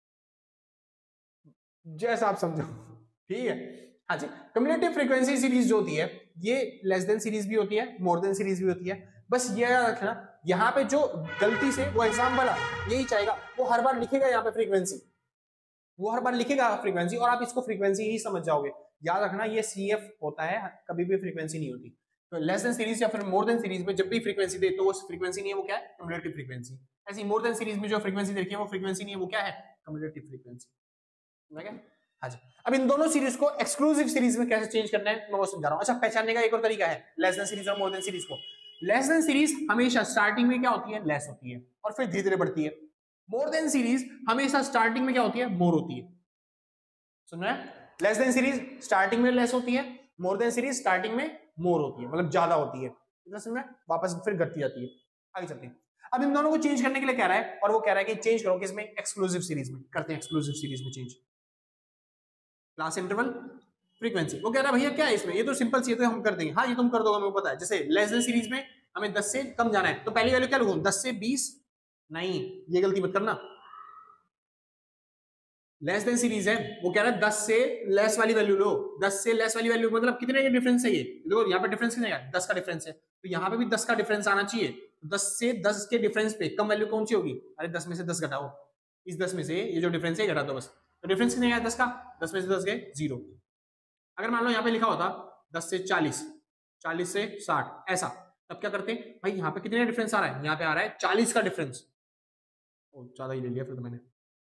जैसा आप समझो, ठीक है। हाँ जी, कम्युलेटिव फ्रीक्वेंसी सीरीज जो होती है ये लेस देन सीरीज भी होती है, मोर देन सीरीज भी होती है। बस ये याद रखना, यहाँ पे जो गलती से वो एग्जाम वाला यही चाहेगा, वो हर बार लिखेगा यहाँ पे फ्रीक्वेंसी, वो हर बार लिखेगा फ्रीक्वेंसी और आप इसको फ्रीक्वेंसी ही समझ जाओगे। याद रखना ये सी एफ होता है, कभी भी फ्रीक्वेंसी नहीं होती। तो लेस देन सीरीज या फिर मोर देन सीरीज में जब भी फ्रीक्वेंसी दे तो वो फ्रीक्वेंसी नहीं है, वो क्या है, कम्युलेटिव फ्रीक्वेंसी। ऐसी मोर देन सीरीज में जो फ्रीक्वेंसी देखी है वो फ्रीक्वेंसी नहीं है, वो क्या है, कम्युलेटिव फ्रीक्वेंसी। ठीक है, हाँ जी। अब इन दोनों सीरीज को एक्सक्लूसिव सीरीज में कैसे चेंज करना है मैं वो समझा रहा हूँ। अच्छा, पहचानने का एक और तरीका है लेस देन सीरीज और मोर देन सीरीज को। लेस देन सीरीज हमेशा स्टार्टिंग में क्या होती है, लेस होती है और फिर धीरे धीरे बढ़ती है। मोर देन सीरीज हमेशा स्टार्टिंग में क्या होती है, मोर होती है। सुन रहे हैं, लेस देन सीरीज स्टार्टिंग में लेस होती है, मोर देन सीरीज स्टार्टिंग में मोर होती है, मतलब ज्यादा होती है। इतना समझ में, वापस फिर घटती जाती है। आगे चलते हैं। अब इन दोनों को चेंज करने के लिए कह रहा है और वो कह रहा है कि चेंज करो किसमें, एक्सक्लूसिव सीरीज में। करते हैं एक्सक्लूसिव सीरीज में चेंज, क्लास इंटरवल फ्रीक्वेंसी। वो कह रहा है भैया क्या है इसमें, ये तो सिंपल सी है तो हम कर देंगे। हाँ ये तुम कर दोगे, मुझे पता है। जैसे लेस देन सीरीज में हमें दस से कम जाना है तो पहली वैल्यू क्या लिखूं, दस से बीस, नहीं ये गलती मत करना। लेस देन सीरीज है, वो कह रहा है दस से लेस वाली वैल्यू लो। दस से लेस वाली वैल्यू मतलब कितने ये डिफरेंस है, ये देखो यहाँ पे डिफरेंस कितने है, दस का डिफरेंस है, तो यहाँ पे भी दस का डिफरेंस आना चाहिए। दस से दस के डिफरेंस पे कम वैल्यू कौन सी होगी, अरे दस में से दस घटाओ, इस दस में से ये जो डिफरेंस है घटा दो बस। तो डिफरेंस कितने आया दस का, दस में से दस गए जीरो। अगर मान लो यहाँ पे लिखा होता दस से चालीस, चालीस से साठ ऐसा, तब क्या करते भाई, यहाँ पे कितने डिफरेंस आ रहा है, यहाँ पे आ रहा है चालीस का डिफरेंस। ज्यादा ही ले लिया फिर तो मैंने,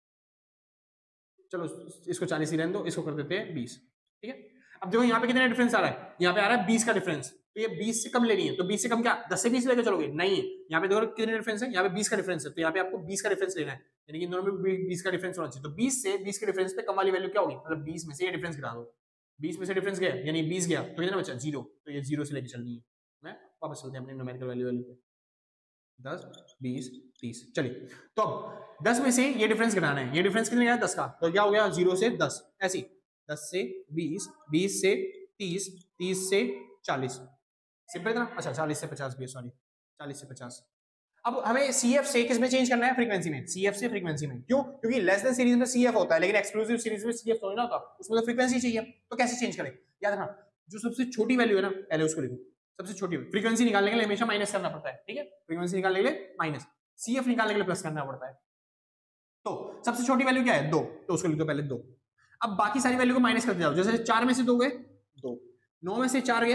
चलो इसको चालीस ही रहने दो, इसको कर देते हैं बीस, ठीक है। अब देखो यहाँ पे कितने डिफरेंस आ रहा है, यहाँ पे आ रहा है बीस का डिफरेंस, तो ये बीस से कम लेनी है। तो बीस से कम क्या, दस से बीस लेकर चलोगे, नहीं यहाँ पे देखो कितने डिफरेंस है, यहाँ पे बीस का डिफरेंस है, तो यहाँ पे आपको बीस का डिफरेंस लेना है, यानी कि इन दोनों में बीस का डिफरेंस होना चाहिए। तो बीस से बीस के डिफरेंस पे कम वाली वैल्यू क्या होगी, मतलब बीस में से ये डिफरेंस गिरा दो, बीस में से डिफरेंस गया यानी बीस गया, तो कितना बचा जीरो, तो ये जीरो से लेकर चलनी है। मैं वापस चलते हैं अपने न्यूमेरिकल वैल्यू वैल्यू पे। दस, बीस, तीस। चलिए तो अब दस में से ये डिफरेंस घटाना है, ये डिफरेंस कितने का है? दस का। तो क्या हो गया? जीरो से दस, ऐसी दस से बीस, बीस से तीस, तीस से चालीस। सिंपल था। अच्छा चालीस से पचास भी है, सॉरी चालीस से पचास। अब हमें सीएफ से किस में चेंज करना है? फ्रीक्वेंसी में। सीएफ से फ्रीक्वेंसी में। क्यों? क्योंकि लेस देन सीरीज में सीएफ होता है, लेकिन एक्सक्लूसिव सीरीज में सीएफ थोड़ी ना होता, उसमें तो फ्रीक्वेंसी चाहिए। तो कैसे चेंज करें? याद रखना, जो सबसे छोटी वैल्यू है ना, पहले उसको लिखो। सबसे छोटी फ्रीक्वेंसी निकालने के लिए हमेशा माइनस करना पड़ता है, ठीक है? फ्रीक्वेंसी निकालने के लिए माइनस, सीएफ निकालने के लिए प्लस करना पड़ता है। तो सबसे छोटी वैल्यू क्या है? दो, तो उसको लिख दो पहले दो। अब बाकी सारी वैल्यू को माइनस करते जाओ। जैसे चार में से दो गए, दो। नौ में से चार गया,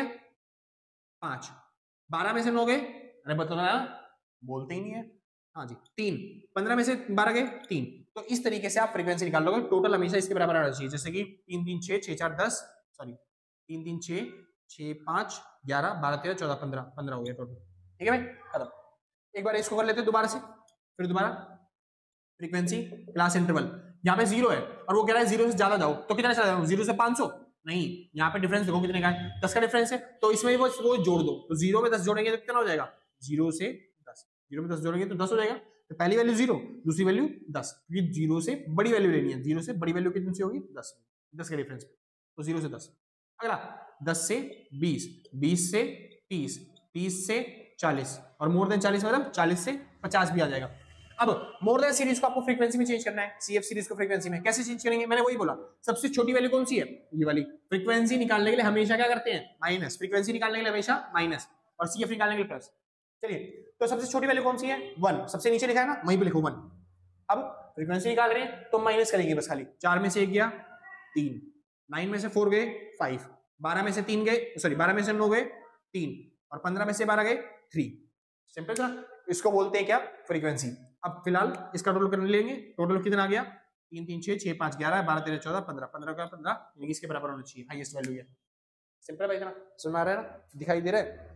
पांच। बारह में से नौ गए, अरे बताओ, बोलते ही नहीं है। हाँ जी, तीन। पंद्रह में से बारह गए, तीन। तो इस तरीके से आप फ्रीक्वेंसी निकाल लोगे। टोटल हमेशा इसके बराबर आना चाहिए। जैसे कि तीन तीन छह, छह चार दस, सॉरी तीन तीन छह, छह पांच ग्यारह, बारह तेरह चौदह पंद्रह, पंद्रह हो गया टोटल। ठीक है भाई, खत्म। एक बार इसको कर लेते हैं दोबारा से, फिर दोबारा फ्रीक्वेंसी क्लास इंटरवल। यहाँ पे जीरो है और वो कह रहा है जीरो से ज्यादा जाओ, तो कितना चला जाओ? जीरो से पांच सौ नहीं, यहाँ पे डिफरेंस देखो कितने का है, दस का डिफरेंस है। तो इसमें वो वो जोड़ दो, तो जीरो में दस जोड़ेंगे तो कितना हो जाएगा? जीरो से दस, जीरो में दस जोड़ेंगे तो दस हो जाएगा। तो पहली वैल्यू जीरो, दूसरी वैल्यू दस, क्योंकि जीरो से बड़ी वैल्यू लेनी है। जीरो से बड़ी वैल्यू कितनी सी होगी? दस, दस के डिफरेंस पे, तो जीरो से दस। अगला दस से बीस, बीस से तीस, तीस से चालीस, और मोर देन चालीस मतलब चालीस से पचास भी आ जाएगा। अब मोर देन सीरीज को आपको फ्रीक्वेंसी में चेंज करना है, सीएफ सीरीज को फ्रीक्वेंसी में। कैसे चेंज करेंगे? मैंने वही बोला, सबसे छोटी वैल्यू कौन सी है? ये वाली। फ्रीक्वेंसी निकालने के लिए हमेशा क्या करते हैं? माइनस। फ्रीक्वेंसी निकालने के लिए हमेशा माइनस, और सीएफ निकालने के लिए प्लस। चलिए, तो सबसे छोटी वैल्यू कौन सी है? वन। सबसे नीचे लिखा है ना, वहीं पे लिखो वन। अब फ्रीक्वेंसी निकाल रहे हैं तो माइनस करेंगे बस खाली। चार में से एक गया, तीन। नाइन में से फोर गए, फाइव। बारह में से तीन गए, सॉरी बारह में से नौ गए, तीन। और पंद्रह में से बारह गए, थ्री। सिंपल था। इसको बोलते हैं क्या? फ्रीक्वेंसी। अब फिलहाल इसका टोटल कर लेंगे। टोटल कितना आ गया? तीन तीन छह, छह पांच ग्यारह, बारह तेरह चौदह, पंद्रह। पंद्रह का पंद्रह इसके बराबर होना चाहिए, हाईएस्ट वैल्यू है। सिंपल भाई, इतना समझ में आ रहा है ना? दिखाई दे रहा है?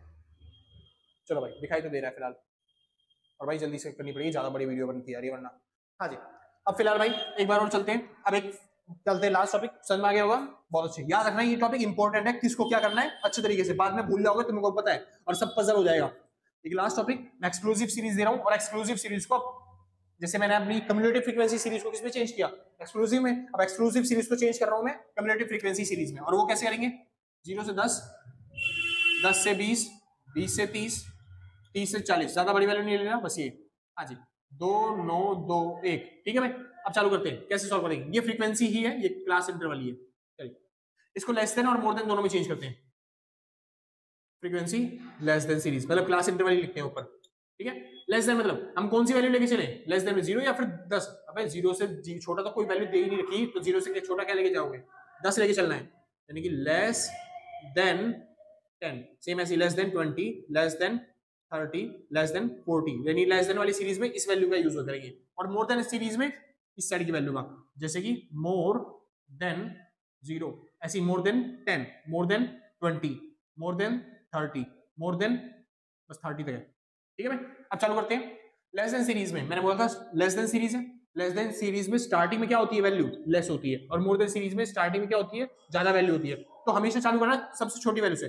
चलो भाई, दिखाई तो दे रहा है फिलहाल। और भाई जल्दी से करनी पड़ेगी, ज्यादा बड़ी वीडियो बनती है वरना। हाँ जी, अब फिलहाल भाई एक बार और चलते हैं। अब एक चलते हैं लास्ट टॉपिक। समझ में आ गया होगा? बहुत अच्छे। याद रखना ये टॉपिक इंपॉर्टेंट है, किसको क्या करना है अच्छे तरीके से। बाद में भूल जाओगे, तुमको पता है, और सब पजल हो जाएगा। एक लास्ट टॉपिक, मैं एक्सक्लूसिव सीरीज दे रहा हूँ, और एक्सक्लूसिव सीरीज को जैसे मैंने अपनी कम्युलेटिव फ्रीक्वेंसी सीरीज को किसमें चेंज किया? एक्सक्लूसिव में। अब एक्सक्लूसिव सीरीज को चेंज कर रहा हूं मैं कम्युलेटिव फ्रीक्वेंसी सीरीज में। और वो कैसे करेंगे? जीरो से दस, दस से बीस, बीस से तीस, तीस से चालीस। ज्यादा बड़ी वैल्यू नहीं लेना, बस ये। हाँ जी, दो नौ दो एक। ठीक है भाई, अब चालू करते हैं। कैसे सॉल्व करेंगे? ये फ्रीक्वेंसी ही है, ये क्लास इंटरवल ही है। चलिए, इसको लेस देन और मोर देन दोनों में चेंज करते हैं। फ्रीक्वेंसी लेस देन सीरीज, मतलब क्लास इंटरवल ही लिखते हैं ऊपर। ठीक है, लेस देन मतलब हम कौन सी वैल्यू लेके चले? लेस देन में जीरो या फिर दस। अबे जीरो से छोटा तो कोई वैल्यू दे ही नहीं रखी, तो जीरो से छोटा क्या लेके जाओगे? दस लेके चलना है, यानी कि लेस देन टेन। सेम ऐसी less than twenty, less than thirty, less than forty. यानी लेस देन वाली सीरीज में इस वैल्यू का यूज करेंगे, और मोर देन सीरीज में इस साइड की वैल्यू का। जैसे कि मोर देन जीरो, ऐसी more than ten, more than twenty, more than thirty, more than, बस थर्टी तक है। ठीक है भाई, अब चालू करते हैं। लेस देन सीरीज में मैंने बोला था लेस देन सीरीज है। लेस देन सीरीज में स्टार्टिंग में क्या होती है? वैल्यू लेस होती है, और मोर देन सीरीज में स्टार्टिंग में क्या होती है? ज्यादा वैल्यू होती है। तो हमेशा चालू करना सबसे छोटी वैल्यू से।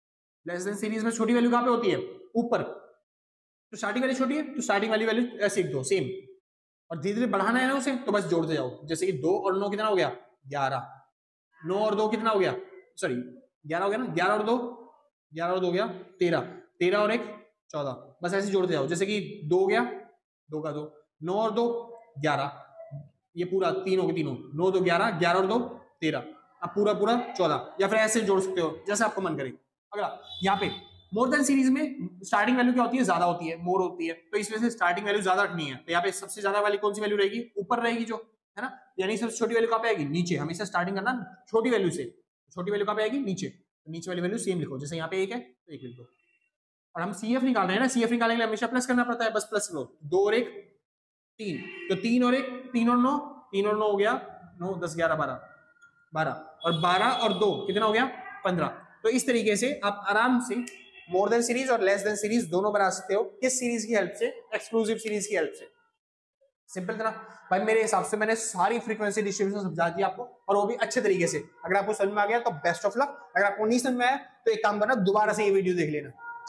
लेस देन सीरीज में छोटी वैल्यू कहां पे होती है? ऊपर। तो स्टार्टिंग वैल्यू छोटी है, तो स्टार्टिंग वाली वैल्यू ऐसे लिख दो, सेम। और धीरे धीरे बढ़ाना है ना उसे, तो बस जोड़ते जाओ। जैसे कि दो और नौ कितना हो गया? ग्यारह। नौ और दो कितना हो गया? सॉरी ग्यारह हो गया ना, ग्यारह और दो, ग्यारह और दो गया तेरह, तेरह और एक चौदह। बस ऐसे जोड़ते जाओ। जैसे कि दो गया, दो का दो, नौ और दो ग्यारह, ये पूरा तीन हो गए तीनों, नौ दो ग्यारह, ग्यारह और दो तेरह, अब पूरा पूरा चौदह। या फिर ऐसे जोड़ सकते हो जैसे आपको मन करे। अगला यहाँ पे मोर देन सीरीज में स्टार्टिंग वैल्यू क्या होती है? ज्यादा होती है, मोर होती है। तो इस वजह से स्टार्टिंग वैल्यू ज्यादा रखनी है। तो यहाँ पे सबसे ज्यादा वाली कौन सी वैल्यू रहेगी? ऊपर रहेगी जो, है ना? यानी सबसे छोटी वैल्यू कहाँ पे आएगी? नीचे। हमेशा स्टार्टिंग करना छोटी वैल्यू से। छोटी वैल्यू कहाँ पे आएगी? नीचे। तो नीचे वाली वैल्यू सेम लिखो। जैसे यहाँ पे एक है तो एक लिख दो। और हम सीएफ निकाल रहे हैं ना, सीएफ निकालने के लिए हमेशा प्लस करना पड़ता है, बस प्लस लो। दो और एक तीन, तो तीन और एक, तीन और नौ, तीन और नौ हो गया नौ, दस ग्यारह बारह, बारह, और बारह और दो कितना हो गया? पंद्रह। तो इस तरीके से आप आराम से मोर देन सीरीज और लेस देन सीरीज दोनों बना सकते हो। किस सीरीज की हेल्प से? एक्सक्लूसिव सीरीज की हेल्प से। सिंपल था भाई। मेरे हिसाब से मैंने सारी फ्रीक्वेंसी डिस्ट्रीब्यूशन समझा दी आपको, और वो भी अच्छे तरीके से। अगर आपको समझ में आ गया तो बेस्ट ऑफ लक। अगर आपको नहीं समझ में आया तो एक काम करना, दोबारा से ये वीडियो देख लेना, ठीक है?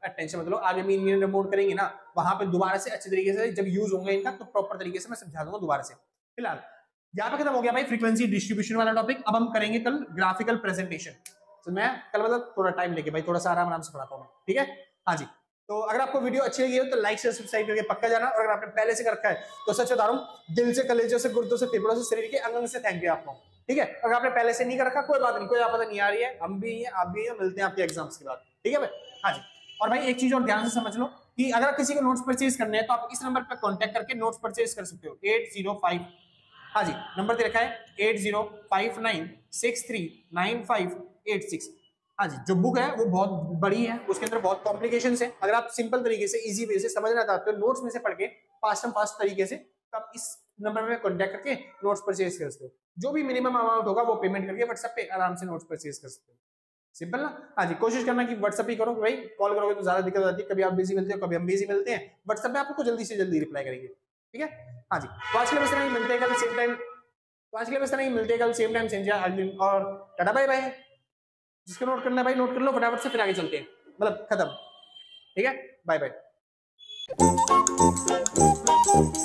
टेंशन मत लो, आगे भी इनके रिमोट करेंगे ना, वहां पे दोबारा से अच्छे तरीके से जब यूज होंगे इनका तो प्रॉपर तरीके से मैं समझा दूंगा दोबारा से। फिलहाल यहाँ पे खत्म हो गया भाई फ्रीक्वेंसी डिस्ट्रीब्यूशन वाला टॉपिक। अब हम करेंगे कल ग्राफिकल प्रेजेंटेशन। तो मैं कल मतलब थोड़ा टाइम लेके भाई थोड़ा सा आराम आराम से पढ़ाता हूँ, ठीक है। हाँ जी, तो अगर आपको वीडियो अच्छी लगी हो तो लाइक शेयर सब्सक्राइब करके पक्का जाना, और अगर आपने पहले से कर रखा है तो सच बता रहा हूँ दिल से, कलेजों से, गुर्दों से, फेफड़ों से, शरीर के अंग से थैंक यू आपको, ठीक है। अगर आपने पहले से नहीं कर रखा कोई बात नहीं, कोई आपदा नहीं आ रही है, हम भी हैं आप भी हैं, मिलते हैं आपके एग्जाम्स के बाद, ठीक है भाई। हाँ जी, और भाई एक चीज और ध्यान से समझ लो कि अगर किसी को नोट्स परचेज करने हैं तो आप इस नंबर पर कॉन्टैक्ट करके नोट्स परचेज कर सकते हो, एट जीरो फाइव, हाँ जी नंबर दे रखा है eight zero five nine six three nine five eight six. हाँ जी, जो बुक है वो बहुत बड़ी है, उसके अंदर बहुत कॉम्प्लिकेशंस है। अगर आप सिंपल तरीके से इजी वे से समझना चाहते हो नोट्स में से पढ़ के फास्ट एंड फास्ट तरीके से, तो आप इस नंबर में कॉन्टैक्ट करके नोट्स परचेज कर सकते हो। जो भी मिनिमम अमाउंट होगा वो पेमेंट करके व्हाट्सएप पे आराम से नोट्स परचेज कर सकते हो। सिंपल ना। हाँ जी, कोशिश करना कि व्हाट्सएप ही करो, भाई कॉल करोगे तो ज्यादा दिक्कत हो जाती है, कभी आप बिजी मिलते हो कभी हम बिजी मिलते हैं, व्हाट्सएप पे आपको जल्दी से जल्दी रिप्लाई करेंगे, ठीक है। हाँ जी, तो आज के लिए बस इतना ही, मिलते हैं कल सेम टाइम, तो आज के लिए बस इतना ही, मिलते हैं कल सेम टाइम सेम जगह, और टाटा बाय बाय। जिसको नोट करना है भाई नोट कर लो फटाफट से, फिर आगे चलते हैं, मतलब खत्म, ठीक है, बाय बाय।